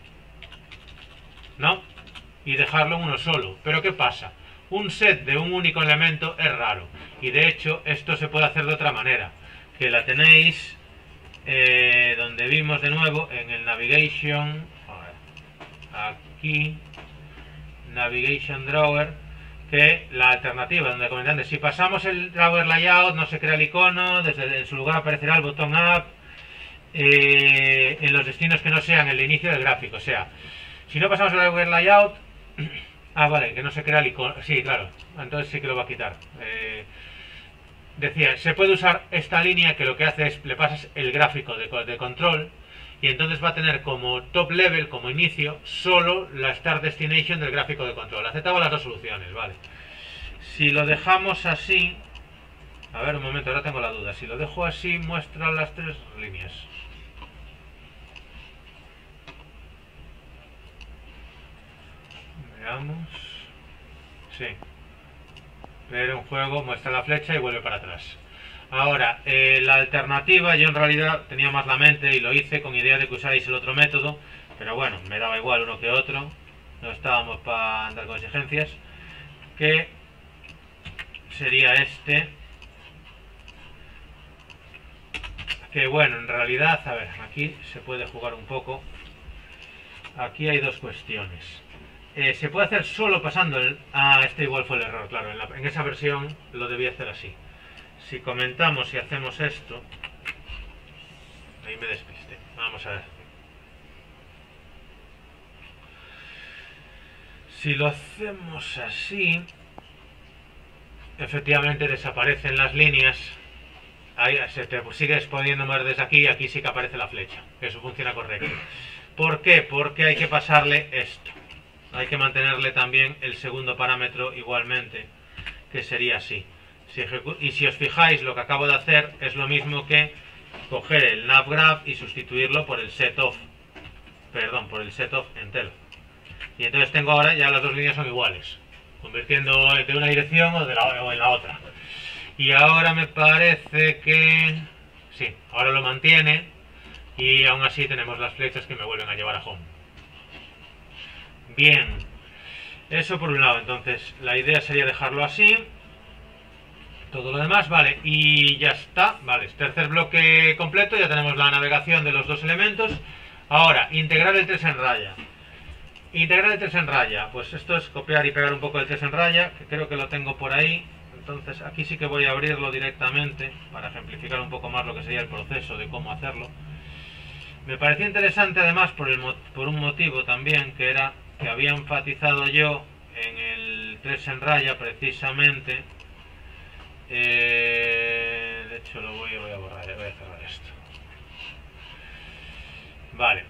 ¿no? Y dejarlo uno solo. Pero ¿qué pasa? Un set de un único elemento es raro. Y de hecho, esto se puede hacer de otra manera. Que la tenéis... Eh, donde vimos de nuevo en el Navigation, a ver, aquí Navigation Drawer, que la alternativa donde comentan de si pasamos el Drawer Layout no se crea el icono, desde en su lugar aparecerá el botón Up eh, en los destinos que no sean el inicio del gráfico. O sea, si no pasamos el Drawer Layout, ah vale, que no se crea el icono, sí, claro, entonces sí que lo va a quitar. eh, decía, se puede usar esta línea que lo que hace es le pasas el gráfico de, de control y entonces va a tener como top level, como inicio, solo la start destination del gráfico de control. Aceptamos las dos soluciones, vale. Si lo dejamos así, a ver un momento, ahora tengo la duda. Si lo dejo así, muestra las tres líneas. Veamos. Sí. Pero un juego muestra la flecha y vuelve para atrás. Ahora, eh, la alternativa, yo en realidad tenía más la mente y lo hice con idea de que usarais el otro método, pero bueno, me daba igual uno que otro, no estábamos para andar con exigencias, que sería este, que bueno, en realidad, a ver, aquí se puede jugar un poco, aquí hay dos cuestiones. Eh, se puede hacer solo pasando el... Ah, este igual fue el error, claro, en, la, en esa versión lo debía hacer así. Si comentamos y hacemos esto, ahí me despiste, vamos a ver. Si lo hacemos así, efectivamente desaparecen las líneas, ahí se te sigues pudiendo mover desde aquí y aquí sí que aparece la flecha, eso funciona correcto. ¿Por qué? Porque hay que pasarle esto, hay que mantenerle también el segundo parámetro igualmente, que sería así. Si y si os fijáis, lo que acabo de hacer es lo mismo que coger el navgraph y sustituirlo por el setoff, perdón, por el setoff entero. Y entonces tengo ahora ya las dos líneas son iguales, convirtiendo de una dirección o, de la, o en la otra. Y ahora me parece que sí, ahora lo mantiene y aún así tenemos las flechas que me vuelven a llevar a home. Bien, eso por un lado. Entonces la idea sería dejarlo así. Todo lo demás, vale, y ya está, vale, tercer bloque completo, ya tenemos la navegación de los dos elementos. Ahora, integrar el tres en raya. Integrar el tres en raya, pues esto es copiar y pegar un poco el tres en raya, que creo que lo tengo por ahí. Entonces aquí sí que voy a abrirlo directamente, para ejemplificar un poco más lo que sería el proceso de cómo hacerlo. Me parecía interesante además por, el, por un motivo también, que era que había enfatizado yo en el tres en raya precisamente. Eh, de hecho lo voy, voy a borrar, voy a cerrar esto. Vale.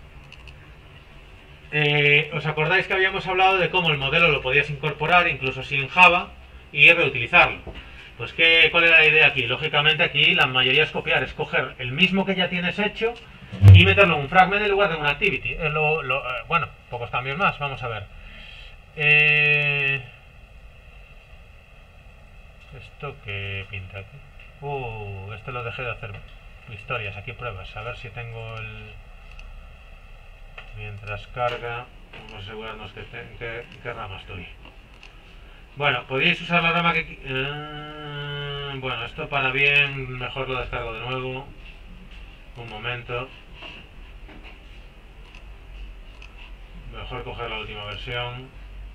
Eh, ¿Os acordáis que habíamos hablado de cómo el modelo lo podías incorporar incluso sin Java y reutilizarlo? Pues ¿qué, ¿cuál era la idea aquí? Lógicamente aquí la mayoría es copiar, es coger el mismo que ya tienes hecho y meterlo en un fragment en lugar de un activity. Eh, lo, lo, eh, bueno, pocos cambios más, vamos a ver. Eh... ¿Esto qué pinta aquí? Uh, este lo dejé de hacer historias, aquí pruebas, a ver si tengo el... Mientras carga, vamos a asegurarnos que, te... que... ¿qué rama estoy? Bueno, podéis usar la rama que... Uh, bueno, esto para bien, mejor lo descargo de nuevo. Un momento. Mejor coger la última versión,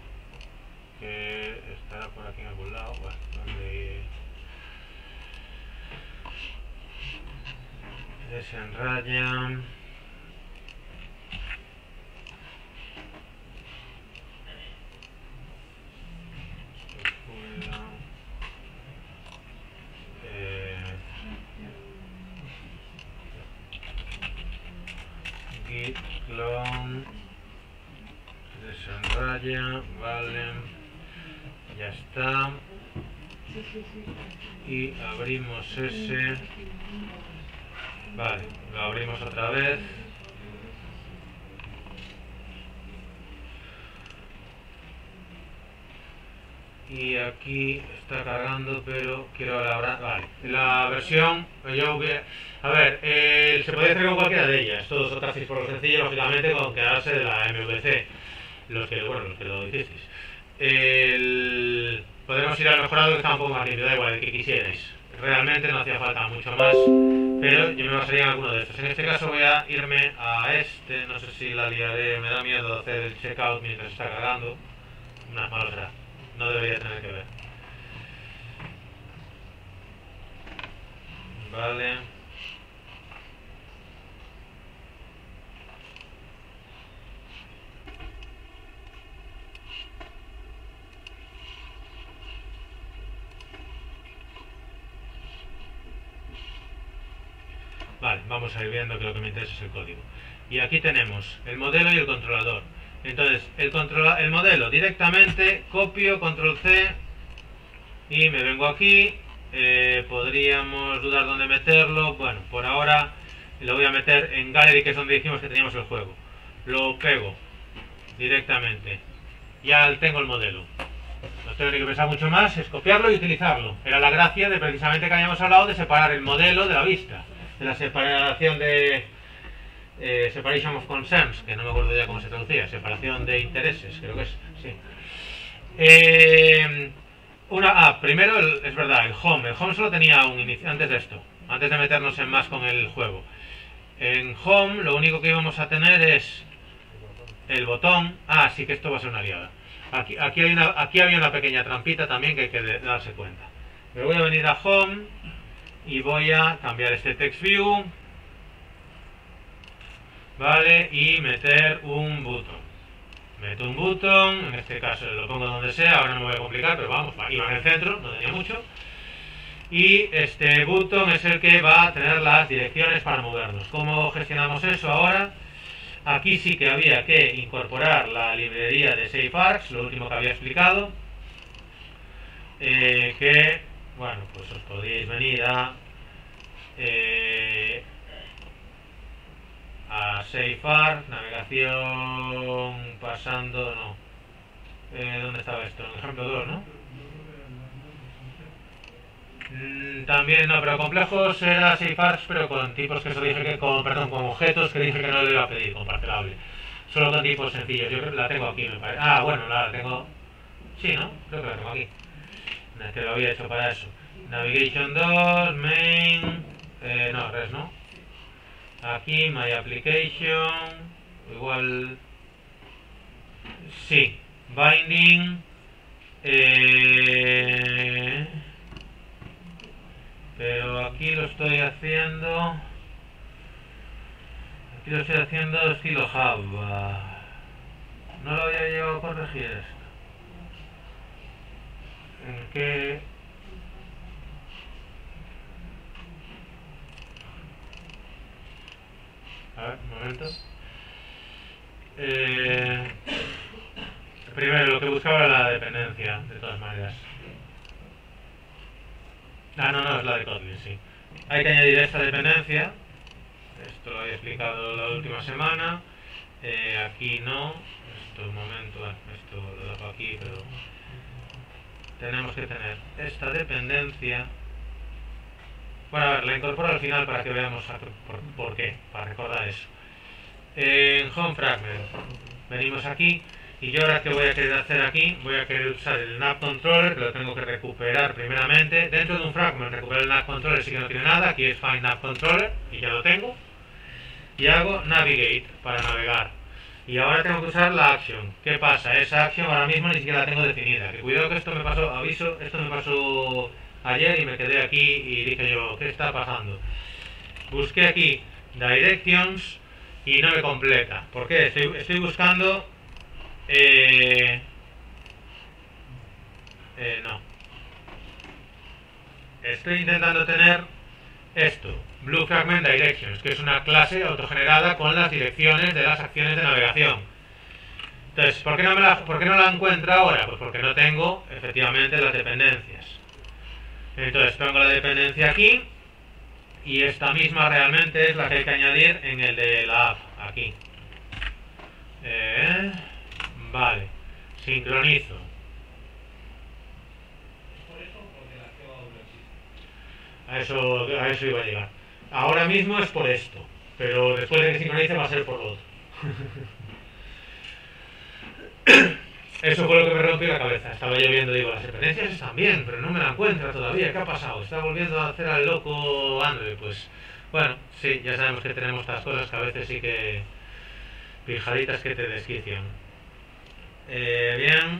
que estará por aquí en algún lado. Bueno, donde desenraya. Eh, git clone desenraya, vale, ya está, y abrimos ese, vale, lo abrimos otra vez, y aquí está cargando, pero quiero la, vale, la versión, yo voy a, a ver, eh, se puede hacer con cualquiera de ellas, todos otra por lo sencillo, lógicamente con quedarse de la M V C, los que, bueno, los que lo hicisteis. El, podemos ir al mejorado que está un poco más limpio, da igual, el que quisierais. realmente no hacía falta mucho más, pero yo me basaría en alguno de estos. En este caso voy a irme a este, no sé si la liaré, me da miedo hacer el checkout mientras está cargando. Una malo será, no debería tener que ver. Vale. Vale, vamos a ir viendo que lo que me interesa es el código. Y aquí tenemos el modelo y el controlador. Entonces, el, controla el modelo directamente, copio, control C y me vengo aquí. Eh, podríamos dudar dónde meterlo. Bueno, por ahora lo voy a meter en Gallery, que es donde dijimos que teníamos el juego. Lo pego directamente. Ya tengo el modelo. No tengo ni que pensar mucho más, es copiarlo y utilizarlo. Era la gracia de precisamente que habíamos hablado de separar el modelo de la vista. De la separación de eh, separation of concerns, que no me acuerdo ya cómo se traducía, separación de intereses, creo que es, sí. Eh, una, ah, primero, el, es verdad, el home. El home solo tenía un inicio, antes de esto, antes de meternos en más con el juego. En home lo único que íbamos a tener es el botón. Ah, sí que esto va a ser una liada. Aquí, aquí, hay una, aquí había una pequeña trampita también que hay que de, darse cuenta. Me voy a venir a home y voy a cambiar este text view, vale, y meter un botón. Meto un botón, en este caso lo pongo donde sea, ahora no me voy a complicar, pero vamos, iba en el centro, no tenía mucho. Y este botón es el que va a tener las direcciones para movernos. ¿Cómo gestionamos eso ahora? Aquí sí que había que incorporar la librería de SafeArcs, lo último que había explicado, eh, que bueno, pues os podríais venir a eh, a SafeArcs, navegación pasando, no, eh, ¿dónde estaba esto? En el ejemplo dos, ¿no? Mm, también no, pero complejos era SafeArcs, pero con tipos que eso dije que, con, perdón, con objetos que dije que no le iba a pedir, con parcelable, solo con tipos sencillos. Yo creo que la tengo aquí, me parece. Ah, bueno, la tengo, sí, ¿no? Creo que la tengo aquí. Que lo había hecho para eso. Navigation dos, main, eh, no, res, ¿no? Aquí, my application, igual, sí, binding, eh, pero aquí lo estoy haciendo, aquí lo estoy haciendo estilo Java. No lo había llegado a corregir esto. ¿En qué? A ver, un momento. Eh, primero, lo que buscaba era la dependencia, de todas maneras. Ah, no, no, es la de Kotlin, sí. Hay que añadir esta dependencia. Esto lo había explicado la última semana. Eh, aquí no. Esto, un momento, esto lo dejo aquí, pero tenemos que tener esta dependencia. Bueno, a ver, la incorporo al final para que veamos por, por qué, para recordar eso. En Home Fragment, venimos aquí, y yo ahora que voy a querer hacer aquí, voy a querer usar el nav controller, que lo tengo que recuperar primeramente. Dentro de un fragment recuperar el nav controller si que no tiene nada, aquí es find nav controller, y ya lo tengo. Y hago navigate para navegar. Y ahora tengo que usar la action. ¿Qué pasa? Esa action ahora mismo ni siquiera la tengo definida. Que cuidado que esto me pasó, aviso, esto me pasó ayer y me quedé aquí y dije yo, ¿qué está pasando? Busqué aquí directions y no me completa. ¿Por qué? Estoy, estoy buscando... Eh, eh, no. Estoy intentando tener esto, Blue Fragment Directions, que es una clase autogenerada con las direcciones de las acciones de navegación. Entonces, ¿por qué no, me la, ¿por qué no la encuentro ahora? Pues porque no tengo, efectivamente, las dependencias. Entonces, pongo la dependencia aquí, y esta misma realmente es la que hay que añadir en el de la app, aquí. Eh, vale, sincronizo. A eso, a eso iba a llegar. Ahora mismo es por esto, pero después de que sincronice va a ser por lo otro. eso fue lo que me rompió la cabeza. Estaba yo viendo, digo, las dependencias están bien, pero no me la encuentra todavía. ¿Qué ha pasado? Está volviendo a hacer al loco Android. Pues, bueno, sí, ya sabemos que tenemos estas cosas que a veces sí que... pijaditas que te desquician. Eh, bien.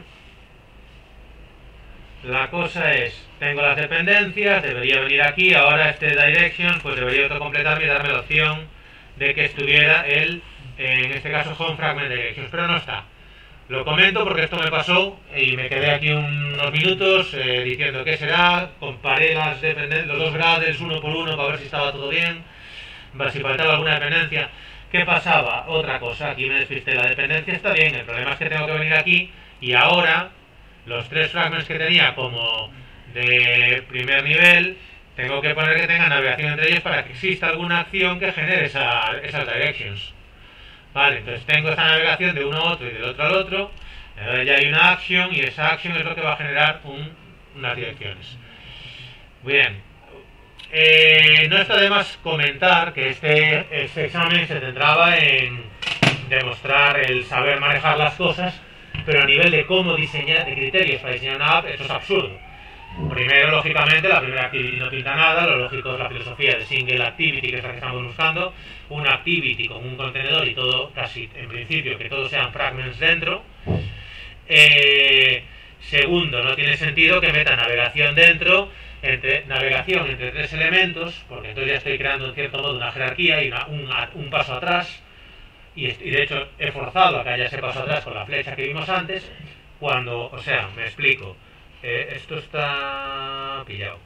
La cosa es, tengo las dependencias, debería venir aquí, ahora este direction, pues debería autocompletarme y darme la opción de que estuviera el, en este caso, home fragment directions, pero no está. Lo comento porque esto me pasó y me quedé aquí unos minutos eh, diciendo qué será, comparé las los dos gradles uno por uno para ver si estaba todo bien, si faltaba alguna dependencia. ¿Qué pasaba? Otra cosa, aquí me despisté, la dependencia está bien, el problema es que tengo que venir aquí y ahora los tres fragments que tenía como de primer nivel, tengo que poner que tenga navegación entre ellos para que exista alguna acción que genere esa, esas directions. Vale, entonces tengo esta navegación de uno a otro y del otro al otro, ahora ya hay una action y esa action es lo que va a generar un, unas direcciones. Bien, eh, no está de más comentar que este, este examen se centraba en demostrar el saber manejar las cosas, pero a nivel de cómo diseñar, de criterios para diseñar una app, esto es absurdo. Primero, lógicamente, la primera activity no pinta nada, lo lógico es la filosofía de single activity, que es la que estamos buscando, una activity con un contenedor y todo, casi en principio, que todos sean fragments dentro. Eh, segundo, no tiene sentido que meta navegación dentro, entre navegación entre tres elementos, porque entonces ya estoy creando en cierto modo una jerarquía y una, un, un paso atrás. Y, y de hecho he forzado a que haya ese paso atrás con la flecha que vimos antes, cuando, o sea, me explico, eh, esto está pillado.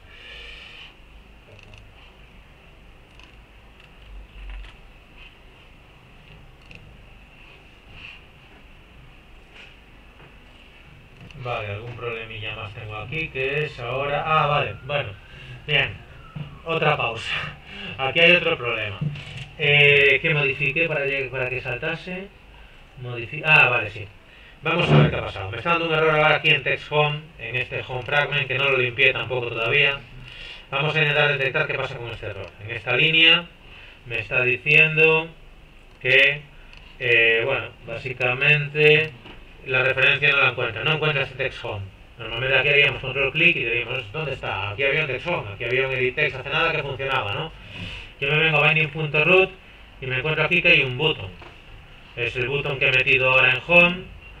Vale, algún problemilla más tengo aquí, que es ahora... Ah, vale, bueno, bien, otra pausa. Aquí hay otro problema. Eh, que modifique para, para que saltase. Modifique. Ah, vale, sí. Vamos a ver qué ha pasado. Me está dando un error ahora aquí en text home, en este home fragment, que no lo limpié tampoco todavía. Vamos a intentar detectar qué pasa con este error. En esta línea me está diciendo que, eh, bueno, básicamente la referencia no la encuentra. No encuentra este text home. Normalmente aquí haríamos control clic y diríamos, ¿dónde está? Aquí había un text home, aquí había un edit text hace nada que funcionaba, ¿no? Yo me vengo a binding.root y me encuentro aquí que hay un button. Es el button que he metido ahora en home,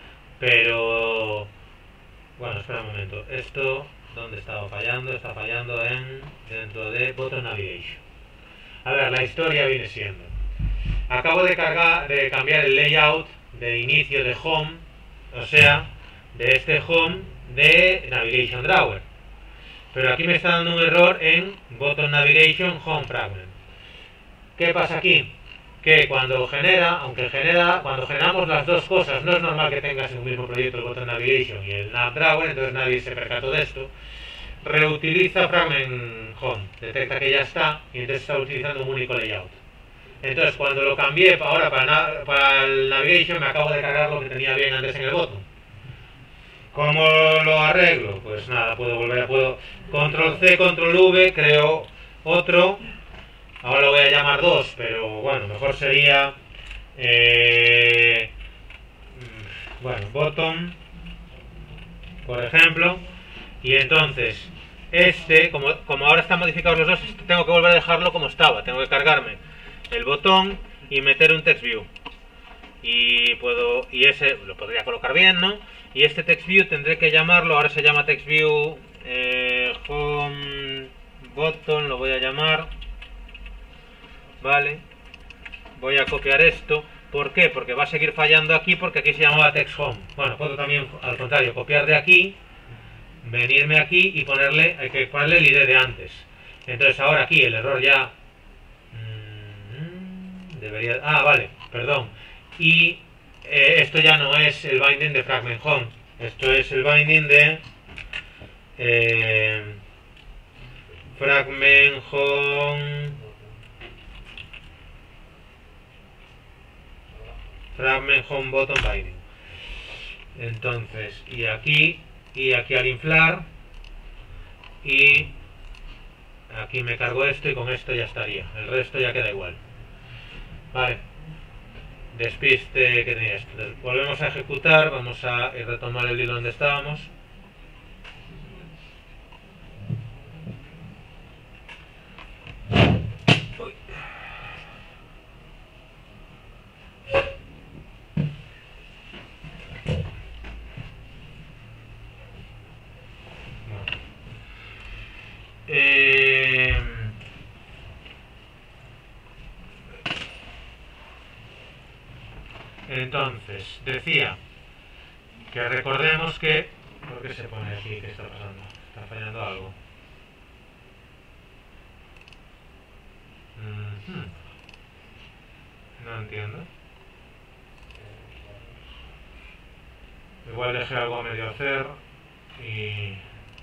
pero... Bueno, espera un momento. Esto, ¿dónde estaba fallando? Está fallando en dentro de button navigation. A ver, la historia viene siendo... Acabo de, cargar, de cambiar el layout de inicio de home, o sea, de este home de navigation drawer. Pero aquí me está dando un error en button navigation home fragment. ¿Qué pasa aquí? Que cuando genera, aunque genera, cuando generamos las dos cosas, no es normal que tengas en un mismo proyecto el button navigation y el nav drawer, entonces nadie se percató de esto. Reutiliza fragment home, detecta que ya está y entonces está utilizando un único layout. Entonces cuando lo cambié ahora para, para el navigation, me acabo de cargar lo que tenía bien antes en el botón. ¿Cómo lo arreglo? Pues nada, puedo volver a puedo control C, control V, creo otro. Ahora lo voy a llamar dos, pero bueno, mejor sería eh, bueno, bottom, por ejemplo. Y entonces este, como, como ahora están modificados los dos, tengo que volver a dejarlo como estaba. Tengo que cargarme el botón y meter un text view. Y puedo, y ese lo podría colocar bien, ¿no? Y este text view tendré que llamarlo, ahora se llama text view eh, home button, lo voy a llamar. Vale, voy a copiar esto. ¿Por qué? Porque va a seguir fallando aquí, porque aquí se llamaba text home. Bueno, puedo también, al contrario, copiar de aquí, venirme aquí y ponerle, hay que ponerle el I D de antes. Entonces ahora aquí el error ya mmm, debería, ah, vale, perdón. Y eh, esto ya no es el binding de fragment home, esto es el binding de eh, fragment home fragment home button binding. Entonces, y aquí y aquí al inflar, y aquí me cargo esto y con esto ya estaría, el resto ya queda igual. Vale, despiste que tenía esto. Entonces, volvemos a ejecutar, vamos a retomar el hilo donde estábamos. Uy. Bueno. Eh... Entonces, decía que recordemos que... ¿Por qué se pone aquí? ¿Qué está pasando? ¿Está fallando algo? Mm-hmm. No entiendo. Igual dejé algo a medio hacer y...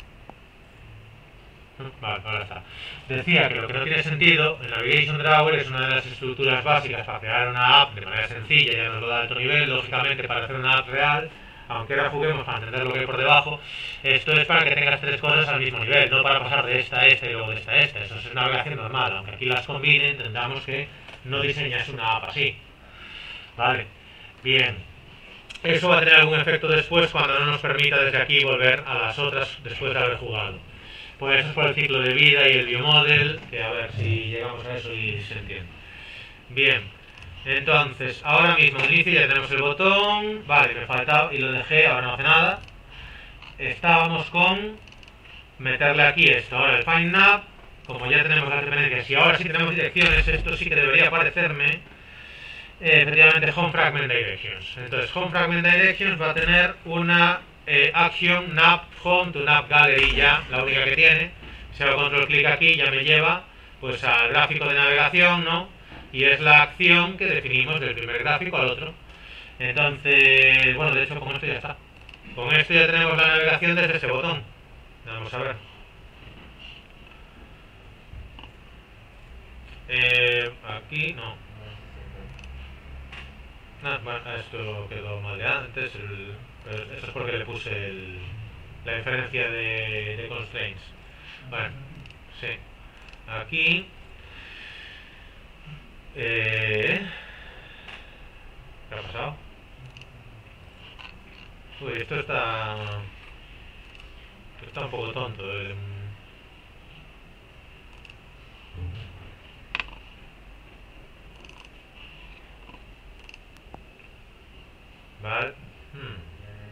Vale, ahora está. Decía que lo que no tiene sentido, el Navigation Drawer es una de las estructuras básicas para crear una app de manera sencilla, ya nos lo da a alto nivel, lógicamente para hacer una app real, aunque ahora juguemos para entender lo que hay por debajo, esto es para que tengas tres cosas al mismo nivel, no para pasar de esta a esta y luego de esta a esta, eso es navegación normal, aunque aquí las combine, entendamos que no diseñas una app así. Vale, bien. Eso va a tener algún efecto después cuando no nos permita desde aquí volver a las otras después de haber jugado. Pues eso es por el ciclo de vida y el biomodel, que a ver si llegamos a eso y se entiende. Bien, entonces, ahora mismo en inicio ya tenemos el botón, vale, me faltaba y lo dejé, ahora no hace nada. Estábamos con meterle aquí esto, ahora el find nav, como ya tenemos las dependencias y ahora sí tenemos direcciones, esto sí que debería aparecerme, eh, efectivamente home fragment directions. Entonces home fragment directions va a tener una... Eh, action nav home to nav gallery, ya la única que tiene. Si hago control clic aquí ya me lleva pues al gráfico de navegación, ¿no? Y es la acción que definimos del primer gráfico al otro. Entonces, bueno, de hecho con esto ya está. Con esto ya tenemos la navegación desde ese botón. Vamos a ver. Eh, aquí no. Ah, bueno, esto quedó mal de antes. El, eso es porque le puse el, la diferencia de, de constraints. Bueno, sí. Aquí. Eh, ¿Qué ha pasado? Uy, esto está. Esto está un poco tonto. Eh. Vale. Hmm.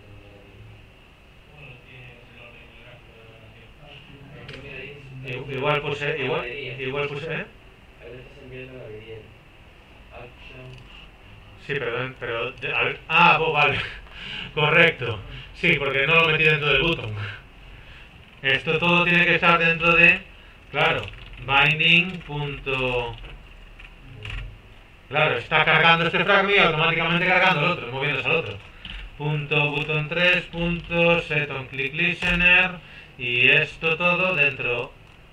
Igual puse, igual, igual puse, ¿eh? Sí, perdón, pero, a ver, ah, oh, vale, correcto, sí, porque no lo metí dentro del botón. Esto todo tiene que estar dentro de, claro, binding. Punto, claro, está cargando este fragment y automáticamente cargando el otro, moviéndose al otro. Punto button tres, punto set on click listener, y esto todo dentro.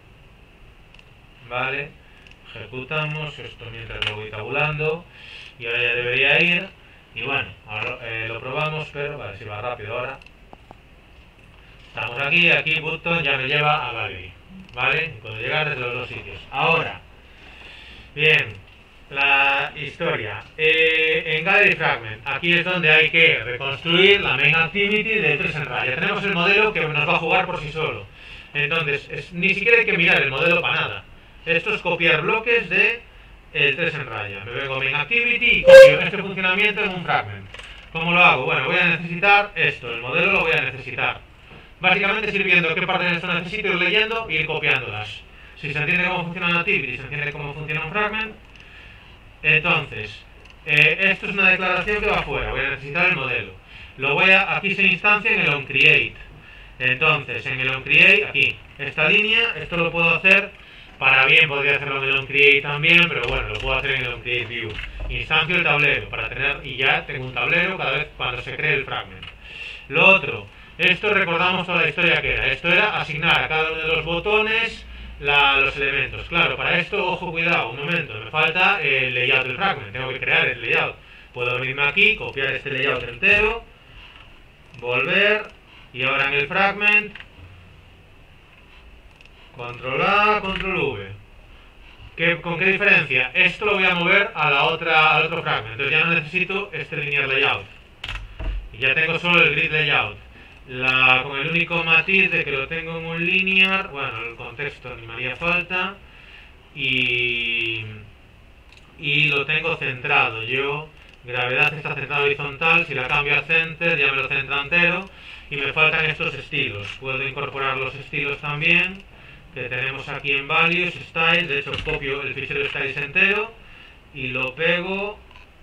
Vale, ejecutamos esto mientras lo voy tabulando y ahora ya debería ir. Y bueno, ahora eh, lo probamos, pero vale, si va rápido ahora. Estamos aquí, aquí button ya me lleva a Gallery, vale, y puedo llegar desde los dos sitios. Ahora, bien, la historia eh, en Gallery Fragment, aquí es donde hay que reconstruir la main activity de tres en raya. Tenemos el modelo que nos va a jugar por sí solo, entonces es, ni siquiera hay que mirar el modelo para nada. Esto es copiar bloques de el tres en raya. Me vengo a main activity y copio este funcionamiento en un fragment. ¿Cómo lo hago? Bueno, voy a necesitar esto, el modelo lo voy a necesitar. Básicamente es ir viendo qué partes de esto necesito, ir leyendo y ir copiándolas. Si se entiende cómo funciona una activity, se entiende cómo funciona un fragment. Entonces, eh, esto es una declaración que va afuera, voy a necesitar el modelo. Lo voy a, aquí se instancia en el onCreate. Entonces, en el onCreate, aquí, esta línea, esto lo puedo hacer, para bien podría hacerlo en el onCreate también, pero bueno, lo puedo hacer en el onCreate view. Instancio el tablero, para tener, y ya tengo un tablero cada vez cuando se cree el fragment. Lo otro, esto recordamos toda la historia que era, esto era asignar a cada uno de los botones La, los elementos. Claro, para esto, ojo, cuidado, un momento, me falta el layout del fragment, tengo que crear el layout. Puedo venirme aquí, copiar este layout entero, volver, y ahora en el fragment, control A, control V. ¿Qué, ¿Con qué diferencia? Esto lo voy a mover a la otra, al otro fragment. Entonces ya no necesito este linear layout. Y ya tengo solo el grid layout. La, con el único matiz de que lo tengo en un linear. Bueno, el contexto ni me haría falta. Y, y lo tengo centrado. Yo, gravedad está centrado horizontal. Si la cambio a center ya me lo centra entero. Y me faltan estos estilos. Puedo incorporar los estilos también, que tenemos aquí en Values, Styles. De hecho copio el fichero Styles entero y lo pego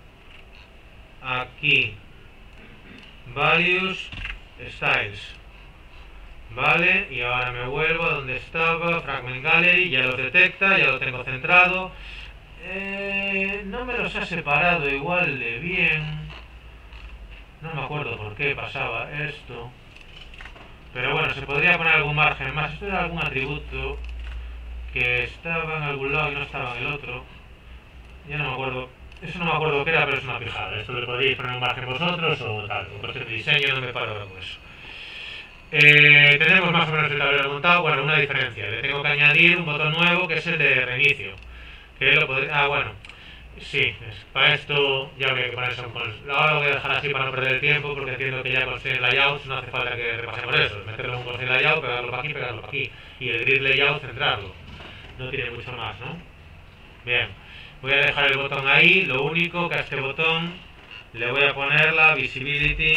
aquí. Values, Styles. Vale, y ahora me vuelvo a donde estaba, Fragment Gallery, ya los detecta, ya lo tengo centrado. Eh, no me los ha separado igual de bien. No me acuerdo por qué pasaba esto. Pero bueno, se podría poner algún margen más. Esto era algún atributo que estaba en algún lado y no estaba en el otro. Ya no me acuerdo. Eso no me acuerdo qué era, pero es una fijada. Esto le podríais poner un margen vosotros o tal. O por de diseño no me paro ahora con eso. Eh, tenemos más o menos el tablero montado. Bueno, una diferencia. Le tengo que añadir un botón nuevo que es el de reinicio. Que lo podría... Ah, bueno. Sí, es, para esto ya habría que ponerse un cons... Ahora lo voy a dejar así para no perder el tiempo, porque entiendo que ya con Constraint Layouts no hace falta que repasemos eso. Es meterlo en un Constraint Layout, pegarlo para aquí, pegarlo para aquí. Y el Grid Layout centrarlo. No tiene mucho más, ¿no? Bien, voy a dejar el botón ahí. Lo único que a este botón le voy a poner la Visibility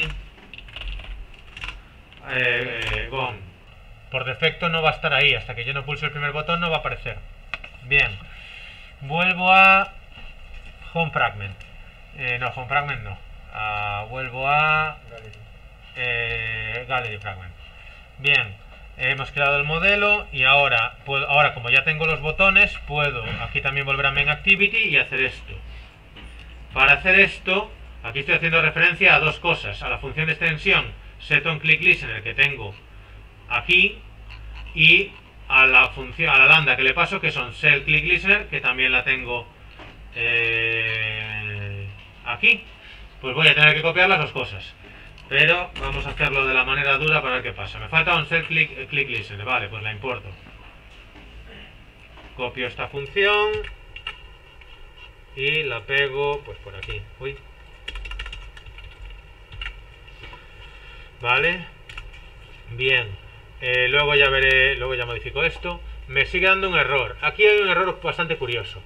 eh, eh, Gone. Por defecto no va a estar ahí. Hasta que yo no pulse el primer botón no va a aparecer. Bien, vuelvo a Home Fragment. Eh, no, Home Fragment no. Uh, vuelvo a Gallery. Eh, Gallery Fragment. Bien, eh, hemos creado el modelo y ahora, puedo, ahora como ya tengo los botones, puedo aquí también volver a Main Activity y hacer esto. Para hacer esto, aquí estoy haciendo referencia a dos cosas. A la función de extensión setOnClickListener que tengo aquí y a la función, a la lambda que le paso, que son setClickListener, que también la tengo Eh, aquí. Pues voy a tener que copiar las dos cosas, pero vamos a hacerlo de la manera dura para ver qué pasa. Me falta un set click, click listen. Vale, pues la importo. Copio esta función y la pego pues por aquí. Uy. Vale. Bien. Eh, luego ya veré, luego ya modifico esto. Me sigue dando un error. Aquí hay un error bastante curioso.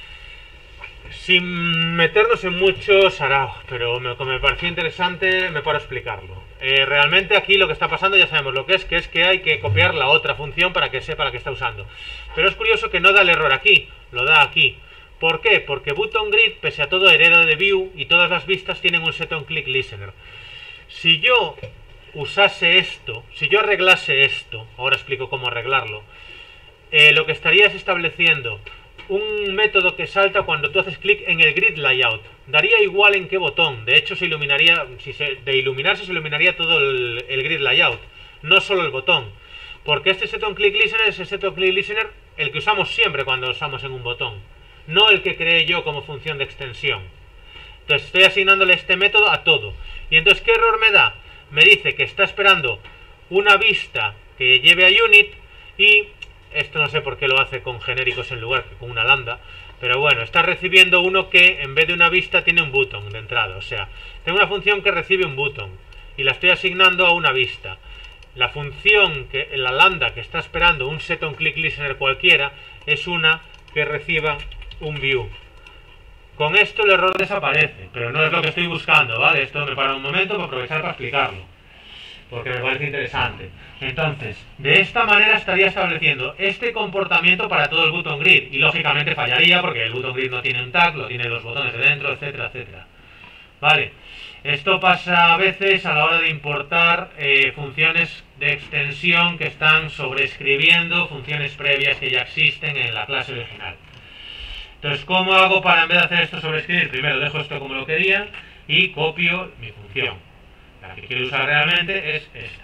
Sin meternos en mucho sarao, pero me, como me pareció interesante, me paro a explicarlo. Eh, realmente aquí lo que está pasando ya sabemos lo que es, que es que hay que copiar la otra función para que sepa la que está usando. Pero es curioso que no da el error aquí, lo da aquí. ¿Por qué? Porque ButtonGrid, pese a todo, hereda de View y todas las vistas tienen un setOnClickListener. Si yo usase esto, si yo arreglase esto, ahora explico cómo arreglarlo, eh, lo que estaría es estableciendo un método que salta cuando tú haces clic en el grid layout. Daría igual en qué botón. De hecho, se iluminaría, si se, de iluminarse se iluminaría todo el, el grid layout, no solo el botón. Porque este setOnClickListener es el setOnClickListener el que usamos siempre cuando usamos en un botón, no el que creé yo como función de extensión. Entonces estoy asignándole este método a todo. Y entonces, ¿qué error me da? Me dice que está esperando una vista que lleve a unit y... esto no sé por qué lo hace con genéricos en lugar que con una lambda, pero bueno, está recibiendo uno que en vez de una vista tiene un button de entrada. O sea, tengo una función que recibe un button y la estoy asignando a una vista. La función, que la lambda que está esperando un setOnClickListener cualquiera, es una que reciba un view. Con esto el error desaparece, pero no es lo que estoy buscando, ¿vale? Esto me para un momento para aprovechar para explicarlo, porque me parece interesante. Entonces, de esta manera estaría estableciendo este comportamiento para todo el ButtonGrid y lógicamente fallaría porque el ButtonGrid no tiene un tag, lo tiene los botones de dentro, etcétera, etcétera. Vale, esto pasa a veces a la hora de importar eh, funciones de extensión que están sobreescribiendo funciones previas que ya existen en la clase original. Entonces, ¿cómo hago para, en vez de hacer esto sobreescribir? Primero dejo esto como lo quería y copio mi función. La que quiero usar realmente es esta.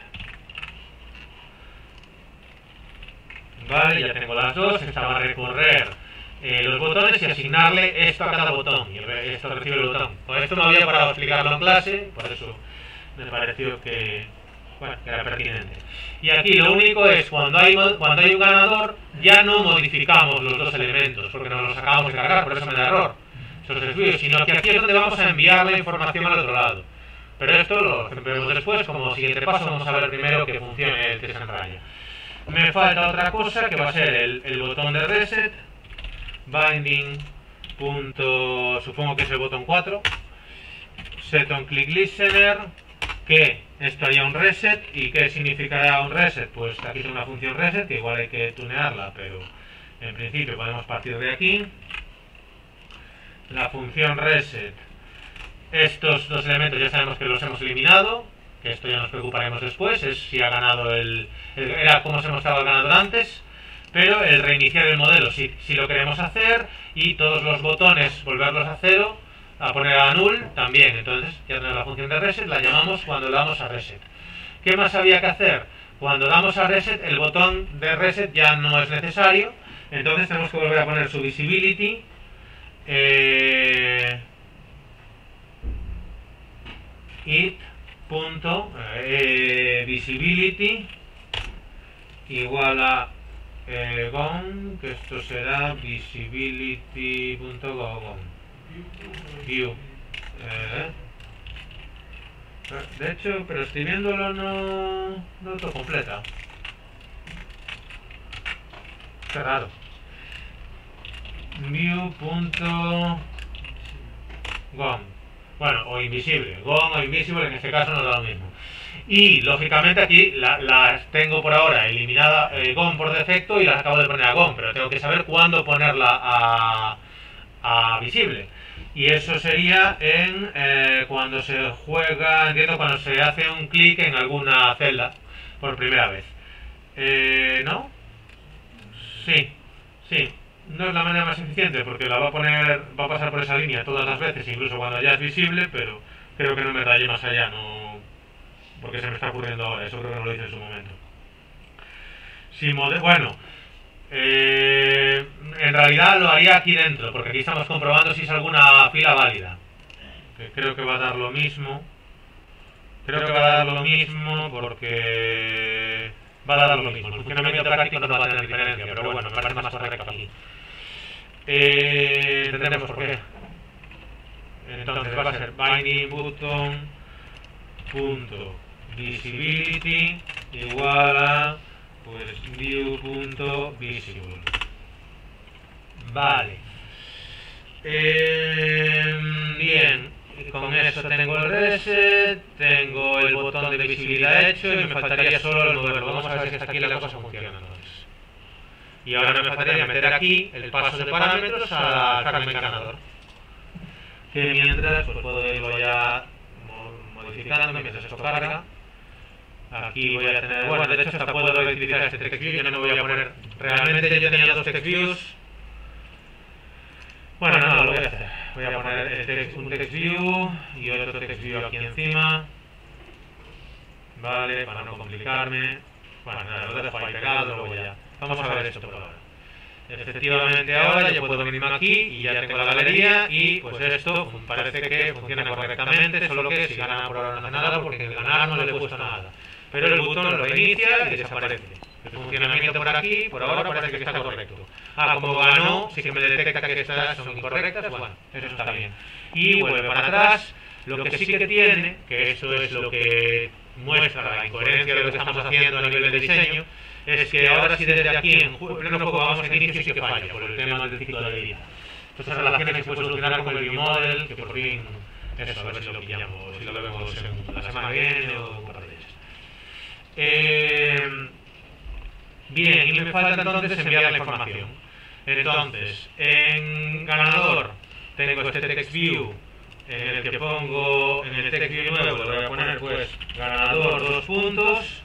Vale, ya tengo las dos. Esta va a recorrer eh, los botones y asignarle esto a cada botón. Y esto recibe el botón. Con esto me había parado a explicarlo en clase, por eso me pareció que, bueno, que era pertinente. Y aquí lo único es, cuando hay, cuando hay un ganador, ya no modificamos los dos elementos, porque nos los acabamos de cargar, por eso me da error, esos desvíos, sino que aquí es donde vamos a enviar la información al otro lado. Pero esto lo veremos después, como siguiente paso vamos a ver primero que funcione el test en raya. Me falta otra cosa, que va a ser el, el botón de reset, binding, punto, supongo que es el botón cuatro, set on click listener, que esto haría un reset. ¿Y qué significará un reset? Pues aquí es una función reset, que igual hay que tunearla, pero en principio podemos partir de aquí. La función reset, estos dos elementos ya sabemos que los hemos eliminado, que esto ya nos preocuparemos después, es si ha ganado el, el era como se mostraba el ganador antes, pero el reiniciar el modelo si, si lo queremos hacer, y todos los botones volverlos a cero, a poner a null también. Entonces ya tenemos la función de reset, la llamamos cuando le damos a reset. ¿Qué más había que hacer? Cuando damos a reset, el botón de reset ya no es necesario, entonces tenemos que volver a poner su visibility, eh, it punto eh, visibility igual a eh, gone, que esto será visibility.go view. Eh, de hecho, pero escribiéndolo no no lo completa. Qué raro. View.gone. Bueno, o invisible, gone o invisible, en este caso nos da lo mismo. Y lógicamente aquí la, las tengo por ahora eliminada eh, gone por defecto y las acabo de poner a gone, pero tengo que saber cuándo ponerla a, a visible. Y eso sería en eh, cuando se juega, entiendo, cuando se hace un clic en alguna celda por primera vez. Eh, ¿No? Sí, sí. No es la manera más eficiente porque la va a poner, va a pasar por esa línea todas las veces, incluso cuando ya es visible, pero creo que no me rayé más allá, no, porque se me está ocurriendo ahora, eso creo que no lo hice en su momento. Si mode, bueno, eh, en realidad lo haría aquí dentro, porque aquí estamos comprobando si es alguna fila válida, que creo que va a dar lo mismo, creo que va a dar lo mismo porque va a dar lo mismo, el funcionamiento práctico no va a tener diferencia, pero bueno, me parece más correcto aquí. Eh, entendemos por qué. Entonces va a ser binding button punto visibility igual a pues view punto visible. Vale. Eh, bien, con eso tengo el reset, tengo el botón de visibilidad hecho y me faltaría solo el moverlo. Vamos a ver si hasta aquí la cosa funciona entonces. Y ahora me faltaría meter aquí el paso de parámetros al fragment ganador. Que mientras pues puedo irlo ya modificando mientras esto carga. Aquí voy a tener, bueno, de hecho hasta puedo utilizar este text view, yo no me voy a poner, realmente yo tenía dos text views. Bueno, no, lo voy a hacer. Voy a poner el text, un text view y otro text view aquí encima. Vale, para no complicarme. Bueno, nada, lo dejo ahí pegado, luego ya. Vamos a ver esto por ahora. Efectivamente ahora ya puedo venirme aquí y ya tengo la galería y pues esto parece que funciona correctamente, solo que si gana por ahora no hace nada porque en ganar no le he puesto nada. Pero el botón lo inicia y desaparece. El funcionamiento por aquí, por ahora parece que está correcto. Ah, como ganó, sí que me detecta que estas son incorrectas, bueno, eso está bien. Y vuelve para atrás. Lo que sí que tiene, que eso es lo que muestra la incoherencia de lo que estamos haciendo a nivel de diseño, es que ahora sí desde aquí en pleno juego vamos a inicio sí que falla, por el tema del ciclo de vida. Estas relaciones que se puede solucionar con el viewmodel, que por fin, eso, a ver si lo pillamos, si lo vemos en la semana que viene o un par de días. Eh, bien, y me falta entonces enviar la información. Entonces, en ganador tengo este text view en el que pongo, en el text view nuevo le voy a poner pues ganador dos puntos.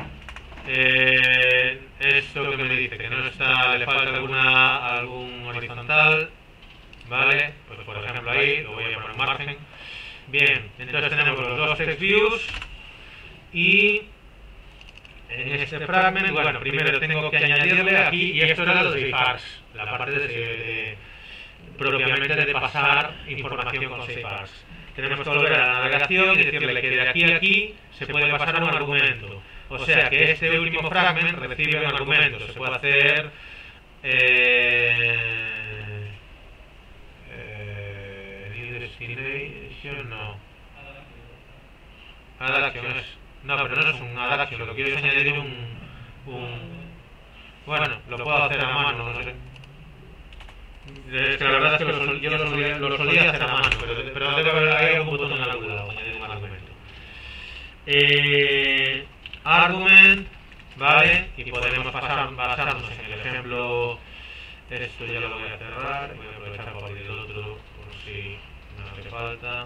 Eh, esto que me dice que no está, le falta alguna algún horizontal, vale, pues por ejemplo ahí lo voy a poner margen. Bien, entonces tenemos los dos text views y en este fragment, bueno, primero tengo que añadirle aquí, y esto era lo de SafeParse, la parte de, de propiamente de pasar información con SafeParse. tenemos que volver a la navegación y decirle que de aquí a aquí se puede pasar un argumento. O sea que este último fragment recibe un argumento. Se puede hacer eh, eh, new destination, no. Add action es, no, pero no es un add action, lo que quiero es añadir un, un bueno, lo puedo hacer a mano, no sé. Es que la verdad es que lo sol, yo lo solía, lo solía hacer a mano, pero, pero debe haber hay algún botón en algún lado, añadir un argumento. Eh, argument, vale, y podemos pasar, basarnos en el ejemplo. Esto ya lo voy a cerrar, voy a aprovechar para abrir el otro por si no hace falta.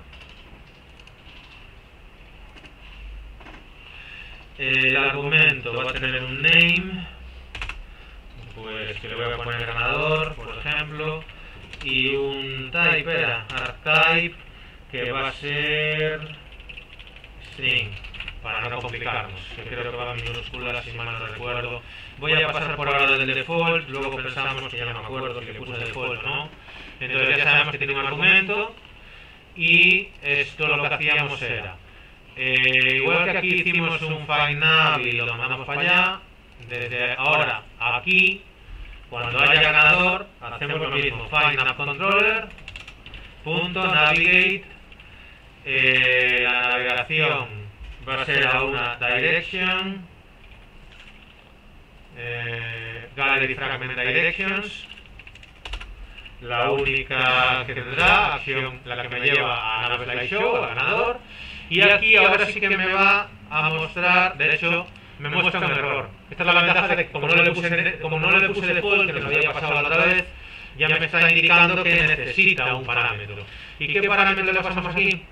El argumento va a tener un name, pues que le voy a poner ganador, por ejemplo, y un type, era arctype, que va a ser string, para no complicarnos, que creo que va en minúsculas, si mal no recuerdo. Voy a pasar por ahora del default, luego pensamos que ya no me acuerdo si le puse default o no. Entonces ya sabemos que tiene un argumento, y esto lo que hacíamos era, eh, igual que aquí hicimos un find_nav y lo mandamos para allá, desde ahora aquí, cuando haya ganador, hacemos lo mismo, find_nav_controller punto navigate, eh, la navegación va a ser a una direction, eh, gallery fragment directions, la única que tendrá, acción, la que me lleva a nav slideshow, al ganador, y aquí ahora sí que me va a mostrar, de hecho, me muestra un error. Esta es la ventaja de que como no le puse, como no le puse default, que nos había pasado la otra vez, ya me está indicando que necesita un parámetro. ¿Y qué parámetro le pasamos aquí?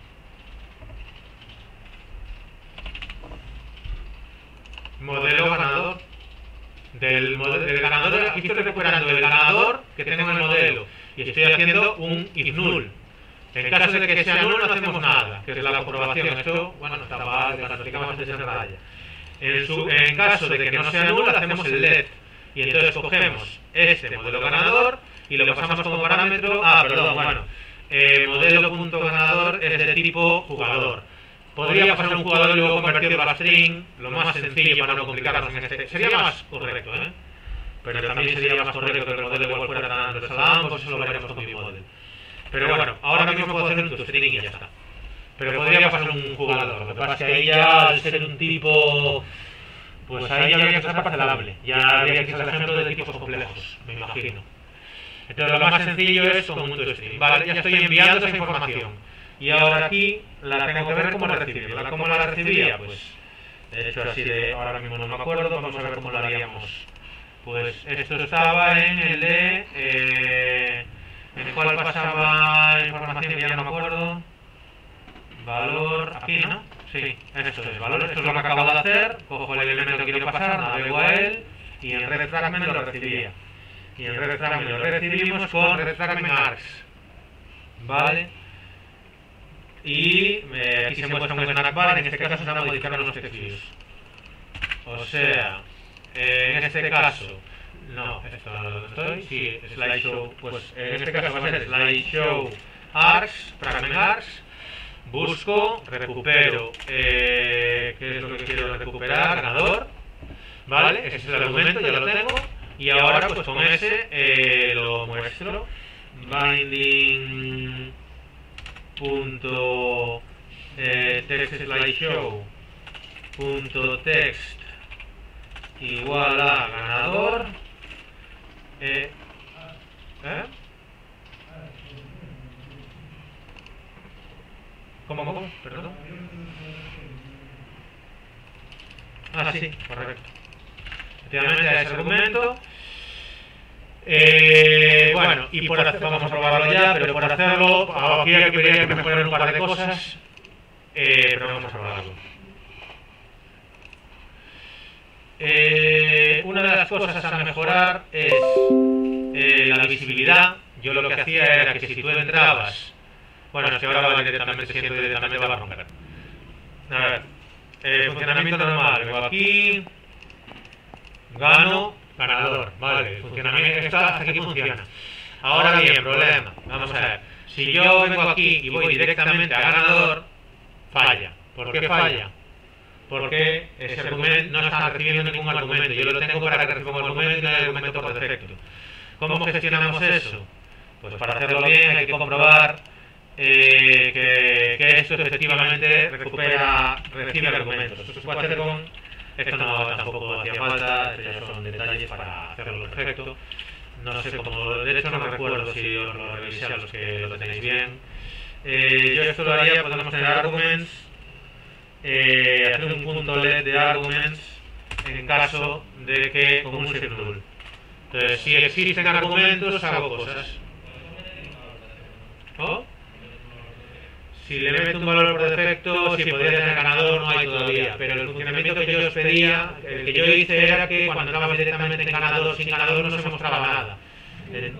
Modelo ganador. Del, modelo, del ganador, aquí estoy recuperando el ganador que tengo en el modelo y estoy haciendo un if null. En caso de que sea null no hacemos nada, que es la comprobación. Esto, bueno, está mal, lo explicamos antes en raya. En, su, en caso de que no sea null, hacemos el let. Y entonces cogemos este modelo ganador y lo pasamos como parámetro. Ah, perdón, bueno. Eh, modelo.ganador es de tipo jugador. Podría pasar un jugador y luego convertirlo a string, lo más sencillo para no complicarnos en este. Sería más correcto, ¿eh? Pero también sería más correcto que el modelo igual fuera transversal a ambos, eso lo veremos con mi modelo. Pero bueno, ahora mismo puedo hacer un toString y ya está. Pero podría pasar un jugador. Lo que pasa es que ahí ya, al ser un tipo, pues ahí ya habría que ser parcelable. Ya habría que ser ejemplo de tipos complejos, me imagino. Entonces lo más sencillo es con un toString. Vale, ya estoy enviando esa información. Y ahora aquí la tengo que ver cómo la recibirla. ¿Cómo la recibía? Pues, de hecho, así de ahora mismo no me acuerdo. Vamos a ver cómo lo haríamos. Pues esto estaba en el de... Eh, en el cual pasaba información que ya no me acuerdo. Valor... Aquí, ¿no? Sí, esto es valor. Esto es lo que acabo de hacer. Cojo el elemento que quiero pasar, navego a él y en redFragment lo recibía. Y en redFragment lo recibimos con redFragment args. ¿Vale? Y eh, aquí se muestra un snack bar, en este caso se van a modificar unos textos. O sea, eh, en este caso, no, esto no lo estoy, sí, slideshow, pues en este caso va a ser slideshow args, fragment args, busco, recupero, eh, ¿qué es lo que quiero recuperar? Ganador, ¿vale? Ese es el argumento, ya lo tengo, y ahora pues con ese eh, lo muestro, binding punto eh, text slideshow punto text igual a ganador eh, ¿eh? ¿Cómo, cómo? Perdón. Ah, sí, correcto. Efectivamente a ese argumento. Eh, bueno, y por hacer, vamos a probarlo ya, pero por hacerlo, aquí hay que mejorar un par de cosas, eh, pero vamos a probarlo. Eh, una de las cosas a mejorar es eh, la visibilidad. Yo lo que hacía era que si tú entrabas, bueno, es que ahora va directamente, siento directamente va a romper. A ver, eh, funcionamiento normal, vengo aquí, gano, ganador, vale, funcionamiento, esto hasta aquí funciona. Ahora bien, problema, vamos a ver, Si yo vengo aquí y voy directamente a ganador, falla. ¿Por qué falla? Porque ese argumento no está recibiendo ningún argumento. Yo lo tengo para que reciba un argumento y no hay argumento por defecto. ¿Cómo gestionamos eso? Pues para hacerlo bien hay que comprobar eh, que, que esto efectivamente recupera, recibe argumentos. Eso se puede hacer con... Esto no tampoco hacía falta, estos ya son detalles para hacerlo perfecto. No sé cómo, de hecho no recuerdo si os lo revisé a los que lo tenéis bien. Eh, yo esto lo haría, podemos tener arguments, eh, hacer un punto L E D de arguments en caso de que con un shift null. Entonces, si existen argumentos, hago cosas. ¿Oh? Si le meto un valor por defecto, si podría tener ganador, no hay todavía. Pero el funcionamiento que yo os pedía, el que yo hice era que cuando entrabas directamente en ganador, sin ganador no se mostraba nada. Eh,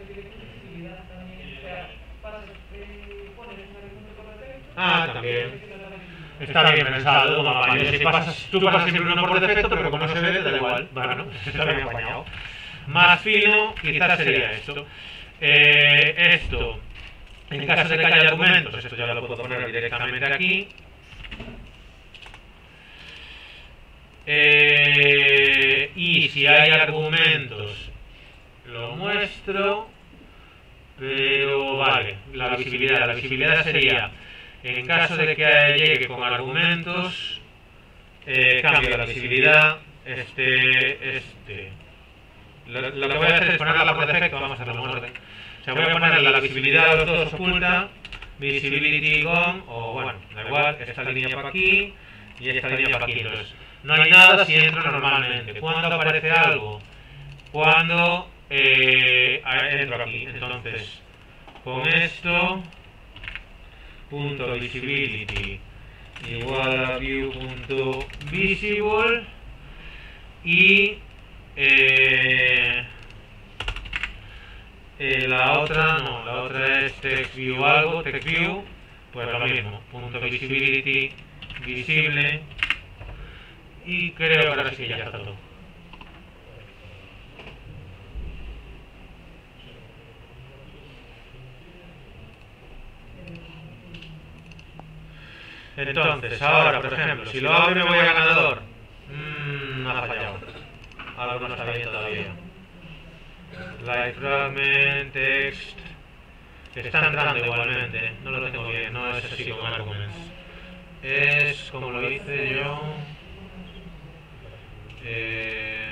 Ah, también. Está bien pensado, como apaño. Si pasas, tú pasas siempre uno por defecto, pero como no se ve, te da igual. Bueno, está bien apañado. Más fino, quizás sería esto. Eh, esto, en caso de que haya argumentos, esto ya lo puedo poner directamente aquí. Eh, y si hay argumentos, lo muestro. Pero vale, la visibilidad. La visibilidad sería, en caso de que llegue con argumentos, eh, cambio la visibilidad, este, este. Lo, lo que voy a hacer es ponerla por defecto, vamos a hacerlo en orden. O sea, voy a ponerla la visibilidad de los dos oculta, visibility gone, o bueno, da igual, esta línea para aquí y esta línea para aquí. Entonces, no hay nada si entro normalmente. ¿Cuándo aparece algo? Cuando eh, entro aquí. Entonces, con esto, punto visibility igual a view punto visible y eh, eh, la otra no, la otra es text view algo, text view, pues lo mismo, punto visibility visible y creo que ahora sí que ya está todo. Entonces, ahora, por ejemplo, si lo hago y me voy a ganador, mmm, ha fallado. Algo no está bien todavía. Live fragment, text. Está entrando igualmente, no lo tengo bien, no es así como arguments. Es como lo hice yo. Eh...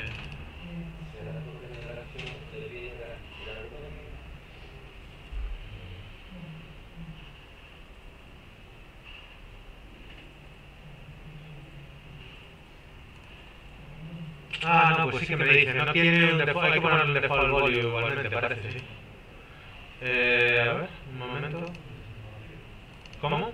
Ah, no, pues sí que me dice, no tiene un default, hay que poner un default volume igualmente, parece, sí. Eh, a ver, un momento. ¿Cómo?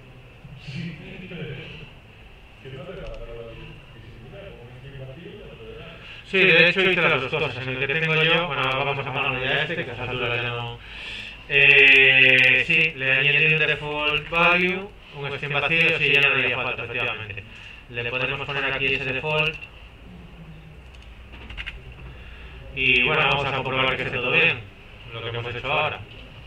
Sí, de hecho hice las dos cosas. En el que tengo yo, bueno, vamos a ponerlo ya a este, que a esas alturas ya no... Eh, sí, le añadí un default value, un string vacío, sí, ya no haría falta, efectivamente. Le podemos poner aquí ese default. Y bueno, vamos a comprobar que esté todo bien, lo que hemos hecho ahora.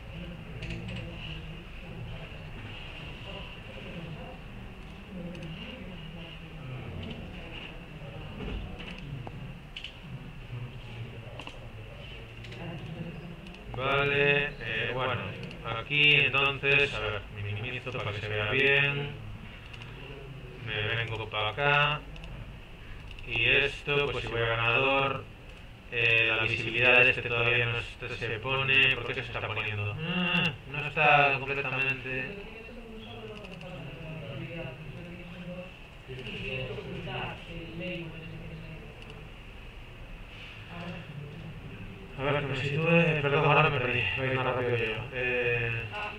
Vale, eh, bueno, aquí entonces, a ver, minimizo para que se vea bien. Me vengo para acá. Y esto, pues si voy a ganador, eh, la visibilidad de este todavía no se pone. ¿Por qué se está poniendo? Ah, no está completamente... A ver, que me sitúe... Perdón, ahora me perdí. Voy a ir más rápido que yo. Eh...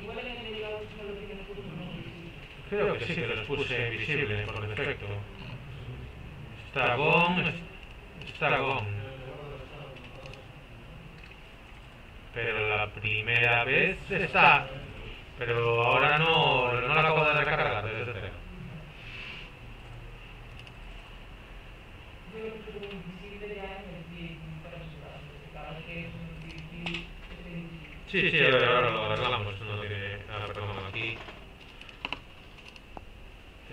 Creo que sí que los puse visible por defecto. Está gone... Está gone. Pero la primera vez está... Pero ahora no, no la acabo de recargar desde cero. Sí, sí, ahora lo arreglamos, no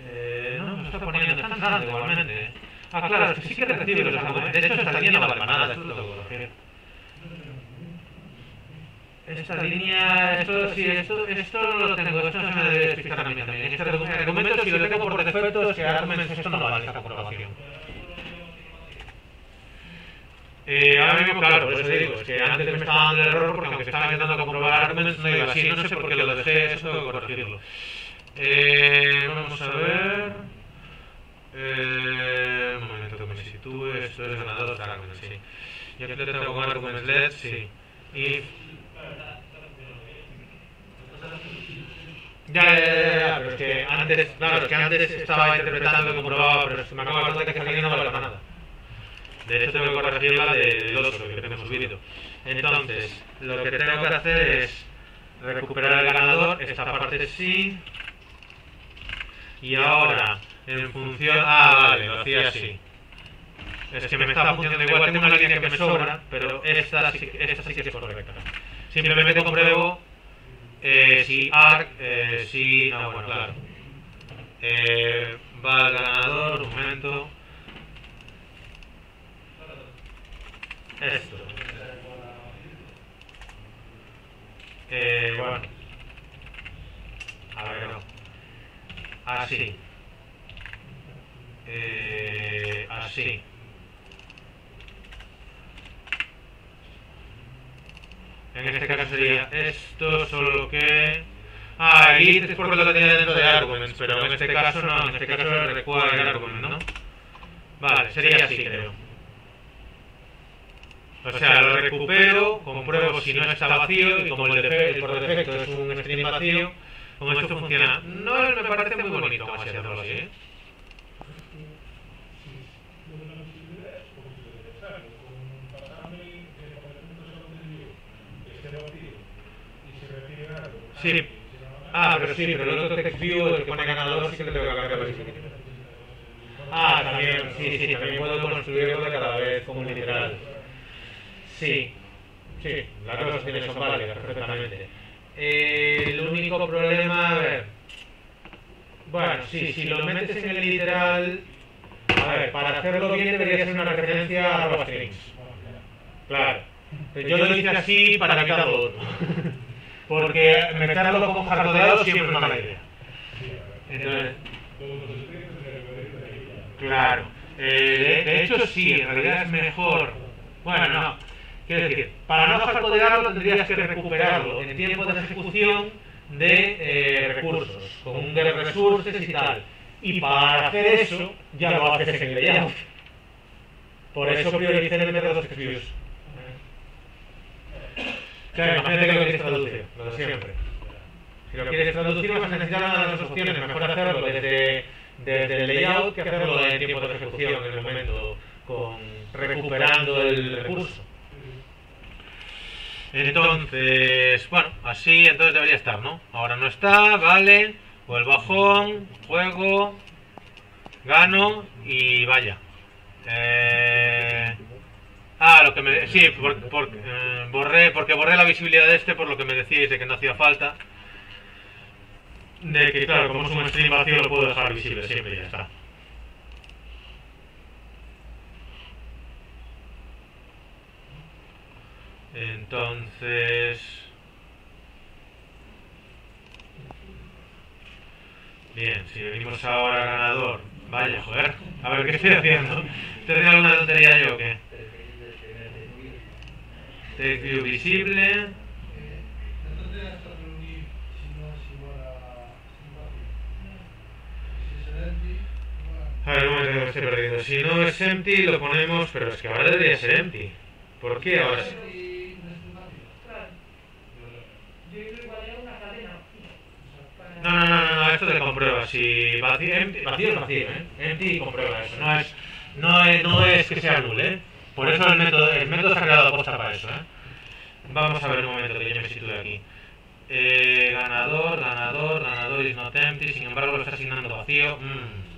Eh, no, me está poniendo, está entrando igualmente. Ah, claro, es que sí que recibe los argumentos. De hecho, esta línea no vale para nada, esto lo tengo que corregir. Esta línea, esto sí, esto, esto no lo tengo, esto no se me debe explicar a mí también. Este argumento, si lo tengo por defecto, es que argumentos, esto no vale, esta comprobación. Eh, ahora mismo, claro, por eso digo, es que antes me estaba dando el error porque aunque estaba intentando comprobar argumentos no iba así, no sé por qué lo dejé, eso tengo que corregirlo. Eh, vamos a ver... Eh, un momento que me sitúe, esto es ganador de argumentos, sí. Yo aquí lo tengo con argumentos L E D, sí. Y... Ya, ya, ya, ya, pero es que antes, claro, es que antes estaba interpretando y comprobaba, pero me acabo de dar cuenta que esta línea no vale para nada. De hecho, tengo que corregir la del otro que tenemos subido. Entonces, lo que tengo que hacer es recuperar el ganador, esta parte sí. Y ahora, en función... Ah, vale, lo hacía así. Es que me está funcionando igual, tengo una línea que me sobra, pero esta sí, esta sí que es correcta. Simplemente compruebo eh, si arc, eh, si... No, bueno, claro. Eh, va al ganador, un momento... Esto. Eh, bueno. A ver, no. Así. Eh, así. En este caso sería esto, solo que... Ah, el it es porque lo tenía dentro de arguments, pero en este caso no, en este caso requiere argument, ¿no? Vale, sería así, creo. O sea, lo recupero, compruebo si no está vacío y como el, defe el por defecto es un string vacío, con esto funciona. No me parece muy bonito como así hacerlo así, ¿eh? Sí. Ah, pero sí, pero el otro text view, el que pone ganador, sí que le tengo que cambiar la significación. Ah, también, sí, sí, también puedo construirlo de cada vez como un literal. Sí, sí, las dos opciones son válidas perfectamente. Eh, el único problema, a ver... Bueno, sí, si lo metes en el literal... A ver, para hacerlo bien debería ser una referencia a arroba strings. Claro. Yo lo hice así para evitar lo otro. Porque meterlo con jarrodeado siempre es mala idea. Entonces... Claro. Eh, de, de hecho, sí, en realidad es mejor... Bueno, no. Quiero decir, para no hardcodearlo tendrías que recuperarlo en tiempo de ejecución de eh, recursos, con un get resources y tal. Y para hacer eso, ya lo haces en el layout. Por eso prioricé el método de los views. Claro, imagínate que lo quieres traducir, lo de siempre. Si lo quieres traducir vas a necesitar una de las dos opciones, mejor hacerlo desde, desde el layout que hacerlo en tiempo de ejecución en el momento, con, recuperando el recurso. Entonces, bueno, así entonces debería estar, ¿no? Ahora no está, vale, vuelvo a home, juego, gano y vaya. Eh... Ah, lo que me... Sí, por, por, eh, borré, porque borré la visibilidad de este por lo que me decíais de que no hacía falta. De que, claro, como es un stream vacío lo puedo dejar visible siempre y ya está. Entonces... Bien, si venimos ahora al ganador... Vaya, joder, a ver, ¿qué estoy haciendo? ¿Estoy haciendo alguna tontería yo o qué? Text view visible... A ver, un momento que me estoy perdiendo. Si no es empty lo ponemos... Pero es que ahora debería ser empty. ¿Por qué ahora? No, no, no, no, esto te comprueba. Si vacío, empty, vacío es vacío, ¿eh? Empty comprueba eso. No es, no es, no es que sea null, ¿eh? Por eso el método, el método se ha creado aposta para eso, ¿eh? Vamos a ver un momento que yo me sitúe aquí. Eh, ganador, ganador, ganador is not empty. Sin embargo lo está asignando vacío. Mm.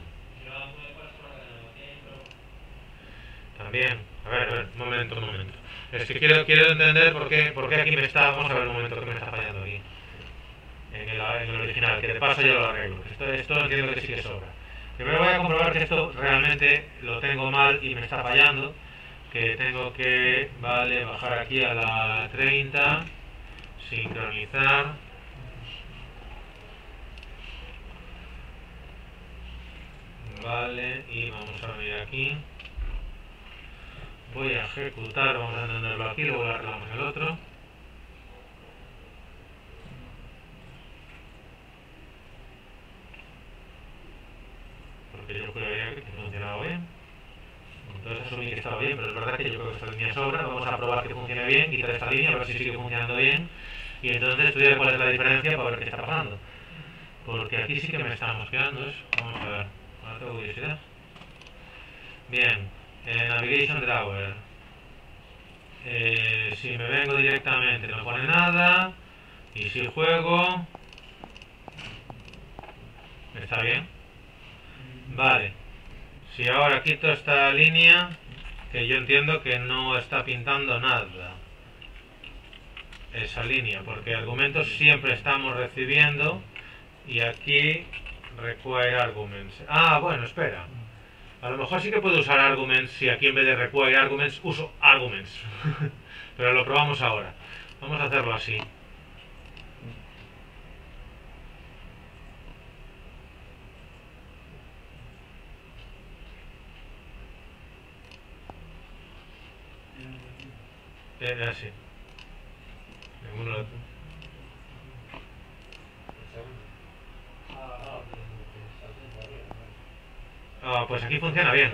También. A ver, a ver, un momento, un momento. Es que quiero, quiero entender por qué, por qué aquí me está... Vamos a ver un momento que me está fallando aquí. En el, en el original, que de paso yo lo arreglo. Esto, esto entiendo que sí que sobra. Primero voy a comprobar que esto realmente lo tengo mal y me está fallando. Que tengo que, vale, bajar aquí a la treinta, sincronizar. Vale, y vamos a venir aquí. Voy a ejecutar, vamos a entenderlo aquí, luego arreglamos el otro. Porque yo creo que funcionaba bien. Entonces asumí que estaba bien, pero es verdad que yo creo que esta línea sobra. Vamos a probar que funcione bien, quitar esta línea, a ver si sigue funcionando bien. Y entonces estudiar cuál es la diferencia para ver qué está pasando. Porque aquí sí que me está mosqueando eso. Vamos a ver, ahora tengo curiosidad. Bien, eh, Navigation Drawer. Eh, si me vengo directamente no pone nada. Y si juego... ¿Está bien? Vale. Si ahora quito esta línea, que yo entiendo que no está pintando nada. Esa línea, porque argumentos siempre estamos recibiendo. Y aquí require arguments. Ah, bueno, espera. A lo mejor sí que puedo usar arguments si aquí en vez de require arguments uso arguments. Pero lo probamos ahora. Vamos a hacerlo así. Eh, así. Ninguno lo... Ah, pues aquí funciona bien.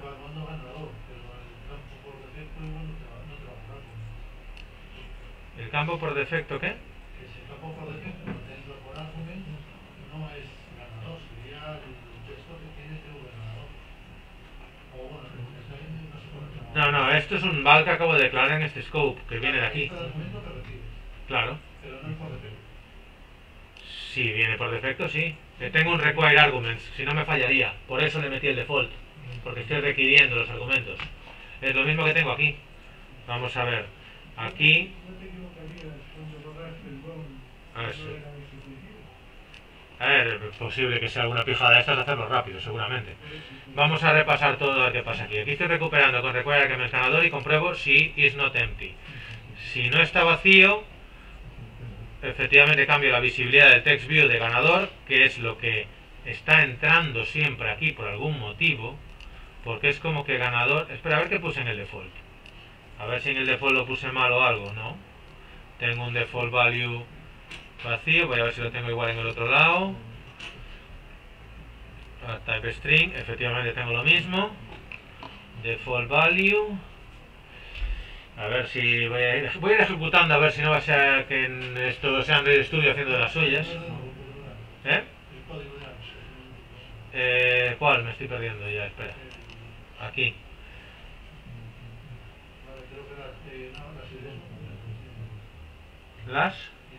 ¿El campo por defecto qué? Que si el campo por defecto no te entra por argument, no es ganador, sería el texto que tienes de un ganador. O bueno, está bien, no sé cómo se llama. No, no, esto es un val que acabo de declarar en este scope, que viene de aquí. Este argumento que recibes. Claro. Pero no es por defecto. Si viene por defecto, sí. Tengo un require arguments, si no me fallaría. Por eso le metí el default, porque estoy requiriendo los argumentos. Es lo mismo que tengo aquí. Vamos a ver. Aquí... A ver, sí. A ver, es posible que sea alguna pijada de estas de hacerlo rápido, seguramente. Vamos a repasar todo lo que pasa aquí. Aquí estoy recuperando con require arguments ganador y compruebo si is not empty. Si no está vacío... Efectivamente cambio la visibilidad del text view de ganador, que es lo que está entrando siempre aquí por algún motivo, porque es como que ganador... Espera, a ver qué puse en el default. A ver si en el default lo puse mal o algo, ¿no? Tengo un default value vacío, voy a ver si lo tengo igual en el otro lado. Type string, efectivamente tengo lo mismo. Default value... A ver si voy a, ir, voy a ir ejecutando a ver si no va a ser que en esto sea Android Studio haciendo de las suyas. ¿Eh? Eh, ¿Cuál? Me estoy perdiendo ya, espera. Aquí. ¿Las?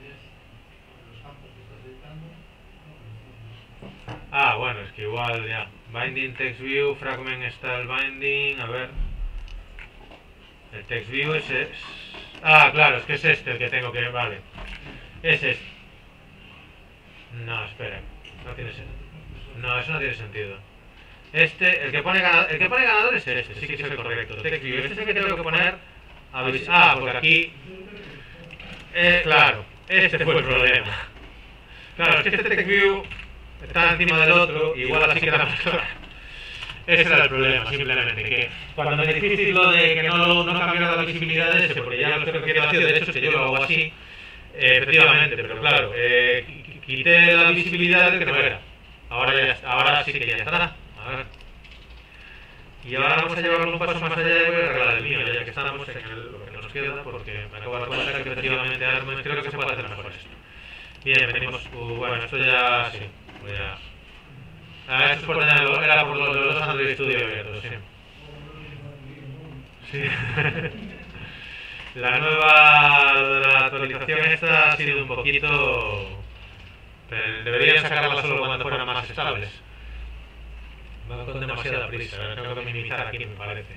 Ah, bueno, es que igual ya. Binding text view, fragment está el binding, a ver. El text view es, es... Ah, claro, es que es este el que tengo que... Vale. Es este. No, espera. No tiene sentido. No, eso no tiene sentido. Este, el que pone ganador, el que pone ganador es este, sí que es el correcto. Text view. Este es el que tengo que poner... A ver, ah, porque aquí... Eh, claro, este fue el problema. Claro, es que este text view está encima del otro, y igual así queda más claro. Ese era el problema, simplemente, que cuando me dijiste lo de que no, no cambiara la visibilidad de ese, porque ya lo estoy haciendo vacío, de hecho es que yo lo hago así, eh, efectivamente, pero claro, eh, quité la visibilidad del que no era. Ahora, ya, ahora sí que ya está. A ver. Y ahora vamos a llevarlo un paso más allá y voy a arreglar el mío, ya que estamos en el, lo que nos queda, porque me acabo de dar cuenta que efectivamente creo que se puede hacer mejor esto. Bien, venimos, uh, bueno, esto ya sí, voy a... Ah, esto es por tenerlo, era por los, los Android Studio abiertos, sí. Sí. La nueva la actualización esta ha sido un poquito... Deberían sacarla solo cuando fueran más estables. Va con demasiada prisa, tengo que minimizar aquí, me parece.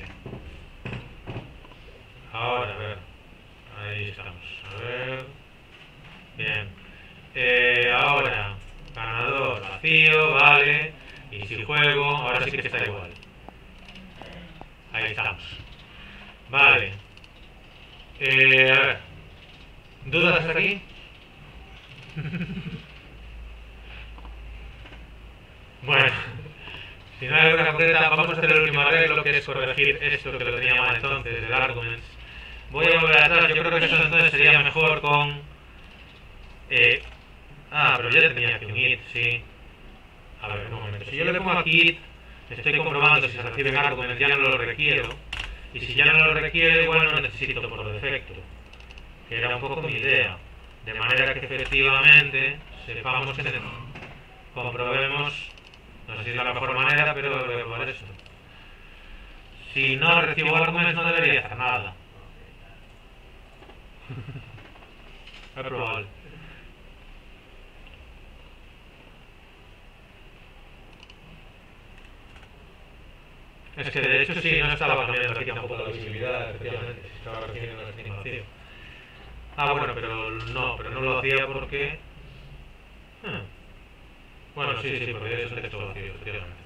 Ahora, a ver. Ahí estamos, a ver... Bien. Eh, ahora, ganador vacío, vale. Y si juego, ahora sí que está igual. Ahí estamos. Vale. Eh, a ver. ¿Dudas hasta aquí? Bueno. Si no hay alguna concreta, vamos a hacer el último arreglo, que es corregir esto que lo tenía mal entonces, del arguments. Voy a volver atrás, yo creo que eso entonces sería mejor con... Eh, ah, pero ya tenía aquí un it, sí. A ver, un momento. Si yo le pongo aquí it, estoy comprobando si se reciben arguments, ya no lo requiero. Y si ya no lo requiero, igual no necesito por defecto. Que era un poco mi idea. De manera que efectivamente sepamos que comprobemos... No sé si es la mejor manera, pero voy a probar esto. Si no recibo arguments no debería hacer nada. Es probable. Es que de hecho sí, no estaba cambiando aquí tampoco la visibilidad, efectivamente, si estaba recibiendo el string vacío. Ah, bueno, pero no, pero no lo hacía porque... Hmm. Bueno, sí, sí, porque es un texto vacío, efectivamente.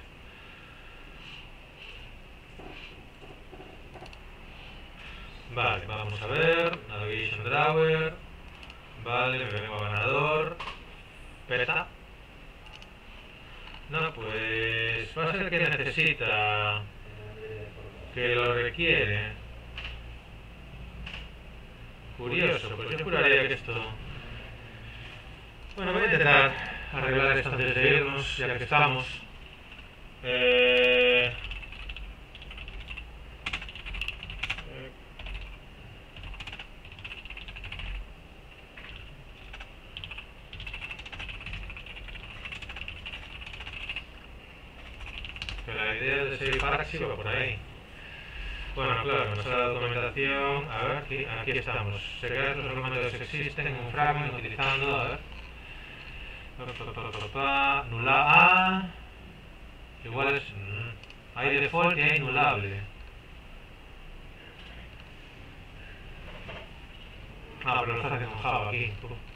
Vale, vamos a ver, Navigation Drawer. Vale, me vengo a ganador. Peta. No, pues va a ser que necesita, que lo requiere. Curioso, pues yo juraría que esto... Bueno, voy a intentar arreglar esto antes de irnos, ya que estamos. Eh... Que la idea de seguir Paraxi va por ahí. Bueno, claro, nuestra documentación... A ver, aquí, aquí estamos. Secretos los argumentos que existen en un fragment utilizando... A ver... Nula A... Igual es... Hay default y hay nulable. Ah, pero lo está haciendo Java aquí.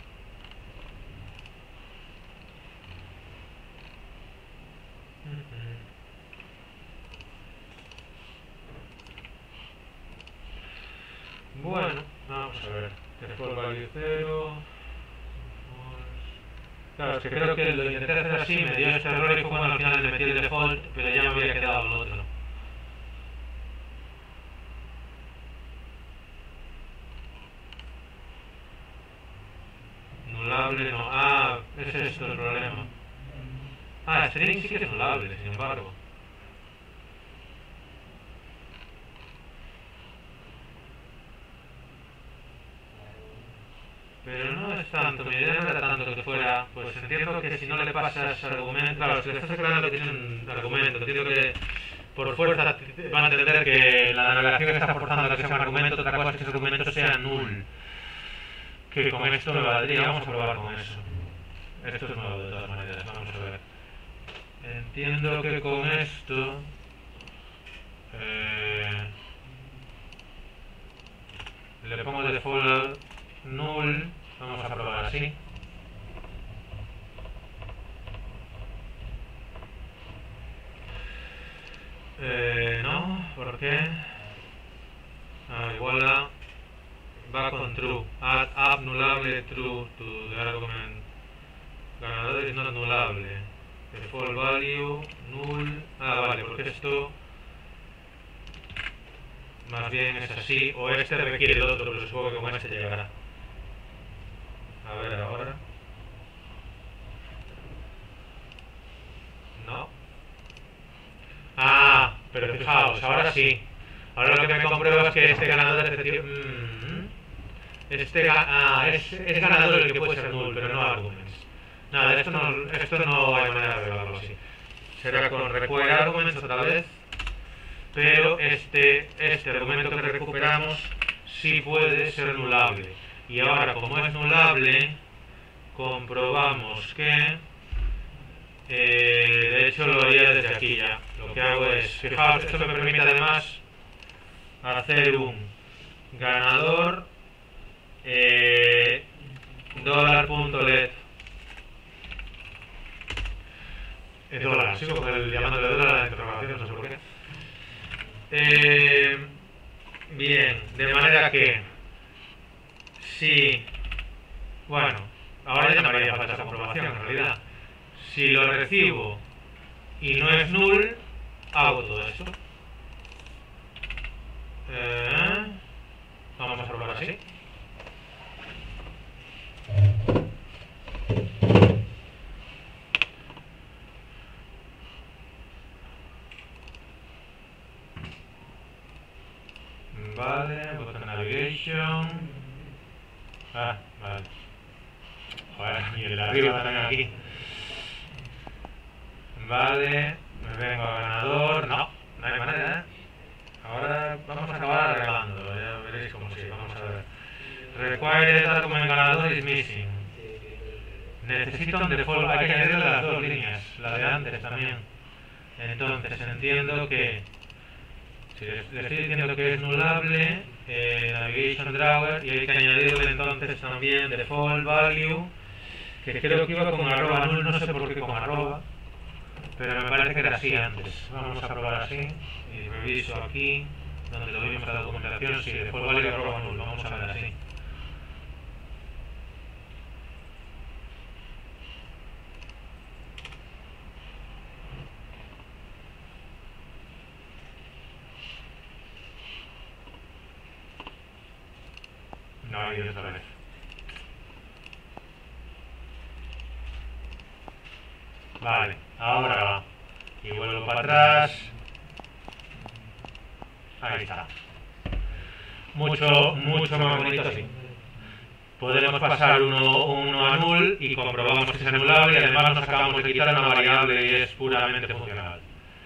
Bueno, vamos a ver. Default value cero. Claro, es que creo que lo intenté hacer así, me dio este error y fue cuando al final le metí el default, pero ya me había quedado lo otro. Nulable no. Ah, es esto el problema. Ah, string sí que es nulable, sin embargo. Pero no es tanto, mi idea no era tanto que fuera, pues entiendo que si no le pasas argumento, claro, si le estás aclarando que tiene un argumento, entiendo que por fuerza van a entender que la navegación está forzando a que sea un argumento, otra cosa es que ese argumento sea null. Que con esto me valdría, vamos a probar con eso. Esto es nuevo de todas maneras, vamos a ver. Entiendo que con esto... Eh, le pongo default null, vamos a probar así. Eh, no, ¿por qué? Ah, igual a... va con true. Add up nullable true to the argument. Ganador is not nullable. Default value null. Ah, vale, porque esto más bien es así. O este requiere el otro, pero supongo que con este llegará. A ver ahora. No. Ah, pero fijaos, ahora sí. Ahora lo que me comprueba es que este ganador efectivamente... Este ah, es, es ganador el que puede ser null, pero no arguments. Nada, esto no, esto no hay manera de arreglarlo así. Será con require arguments otra vez. Pero este, este argumento que recuperamos sí puede ser nulable. Y ahora, como es nulable, comprobamos que... Eh, de hecho lo haría desde aquí ya. Lo que hago es, fijaos, esto me permite además hacer un ganador eh, $.let En dólar, sigo con el llamándole dólar a la interrogación, no sé por qué. Eh, bien, de manera que si, bueno, ahora ya no me haría falta esa comprobación en realidad. Si lo recibo y no es null, hago todo eso. Eh, vamos a probar así. Vale, botón navigation. Ah, vale. Joder, y el de arriba también aquí. Vale, me vengo a ganador. No, no hay manera, ¿eh? Ahora vamos a acabar arreglándolo, ya veréis cómo sí, vamos a ver. Require data como en ganador is missing. Necesito un default, hay que añadirle las dos líneas, la de antes también. Entonces entiendo que si le, le estoy diciendo que es nullable, eh, navigation drawer, y hay que añadirle entonces también default value, que creo que iba con arroba null, no sé por qué con arroba, pero me parece que era así antes. Vamos a probar así, y reviso aquí, donde lo vimos en la documentación, sí, default value arroba null, vamos a ver así. No, ahí otra vez. Vale, ahora va. Y vuelvo para atrás. Ahí está. Mucho, mucho más bonito así. Podemos pasar uno, uno a null y comprobamos que es anulable, y además nos acabamos de quitar una variable y es puramente funcional.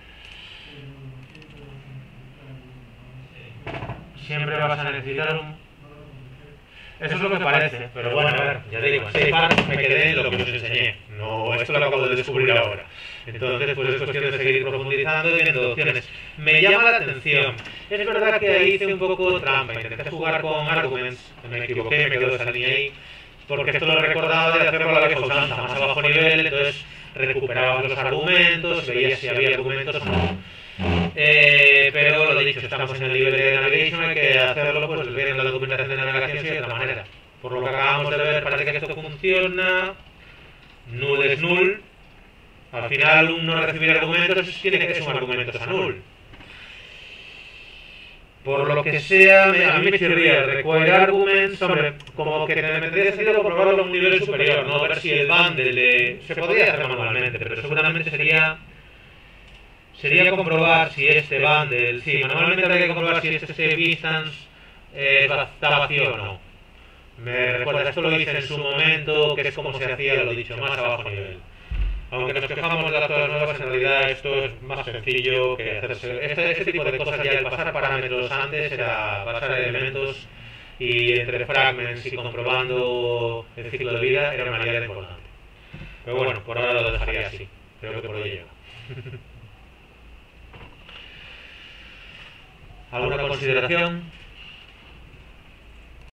Siempre vas a necesitar un... Eso es lo que parece, pero bueno, a ver, ya te digo, en SafeArch me quedé en lo que os enseñé. No, esto lo acabo de descubrir ahora. Entonces, pues es cuestión de seguir profundizando y viendo opciones. Me llama la atención. Es verdad que ahí hice un poco trampa. Intenté jugar con arguments, me equivoqué, me quedó esa línea ahí. Porque esto lo recordaba de hacerlo a la vieja usanza, más a bajo nivel, entonces recuperabas los argumentos, veías si había argumentos o no. Eh, pero lo dicho, estamos en el nivel de navigation, hay que hacerlo pues ver en la documentación de navegación sí, de otra manera. Por lo que acabamos de ver, parece que esto funciona. Null es null. Al final, un no recibir argumentos tiene que ser un argumentos a null. Por lo que sea, me, a mí me chirría require arguments, hombre, como que me tendría sentido comprobarlo a un nivel superior, no ver si el bundle de... Se podría hacer manualmente, pero seguramente sería... Sería comprobar si este bundle, sí, manualmente habría que comprobar si este save instance eh, está vacío o no. Me recuerda, esto lo hice en su momento, que es como se hacía, lo dicho, más a bajo nivel. Aunque nos quejamos de las cosas nuevas, en realidad esto es más sencillo que hacerse... Este, este tipo de cosas ya, el pasar parámetros antes era pasar elementos y entre fragments y comprobando el ciclo de vida era una aliada importante. Pero bueno, por ahora lo dejaría así. Creo que por hoy llega. ¿Alguna consideración?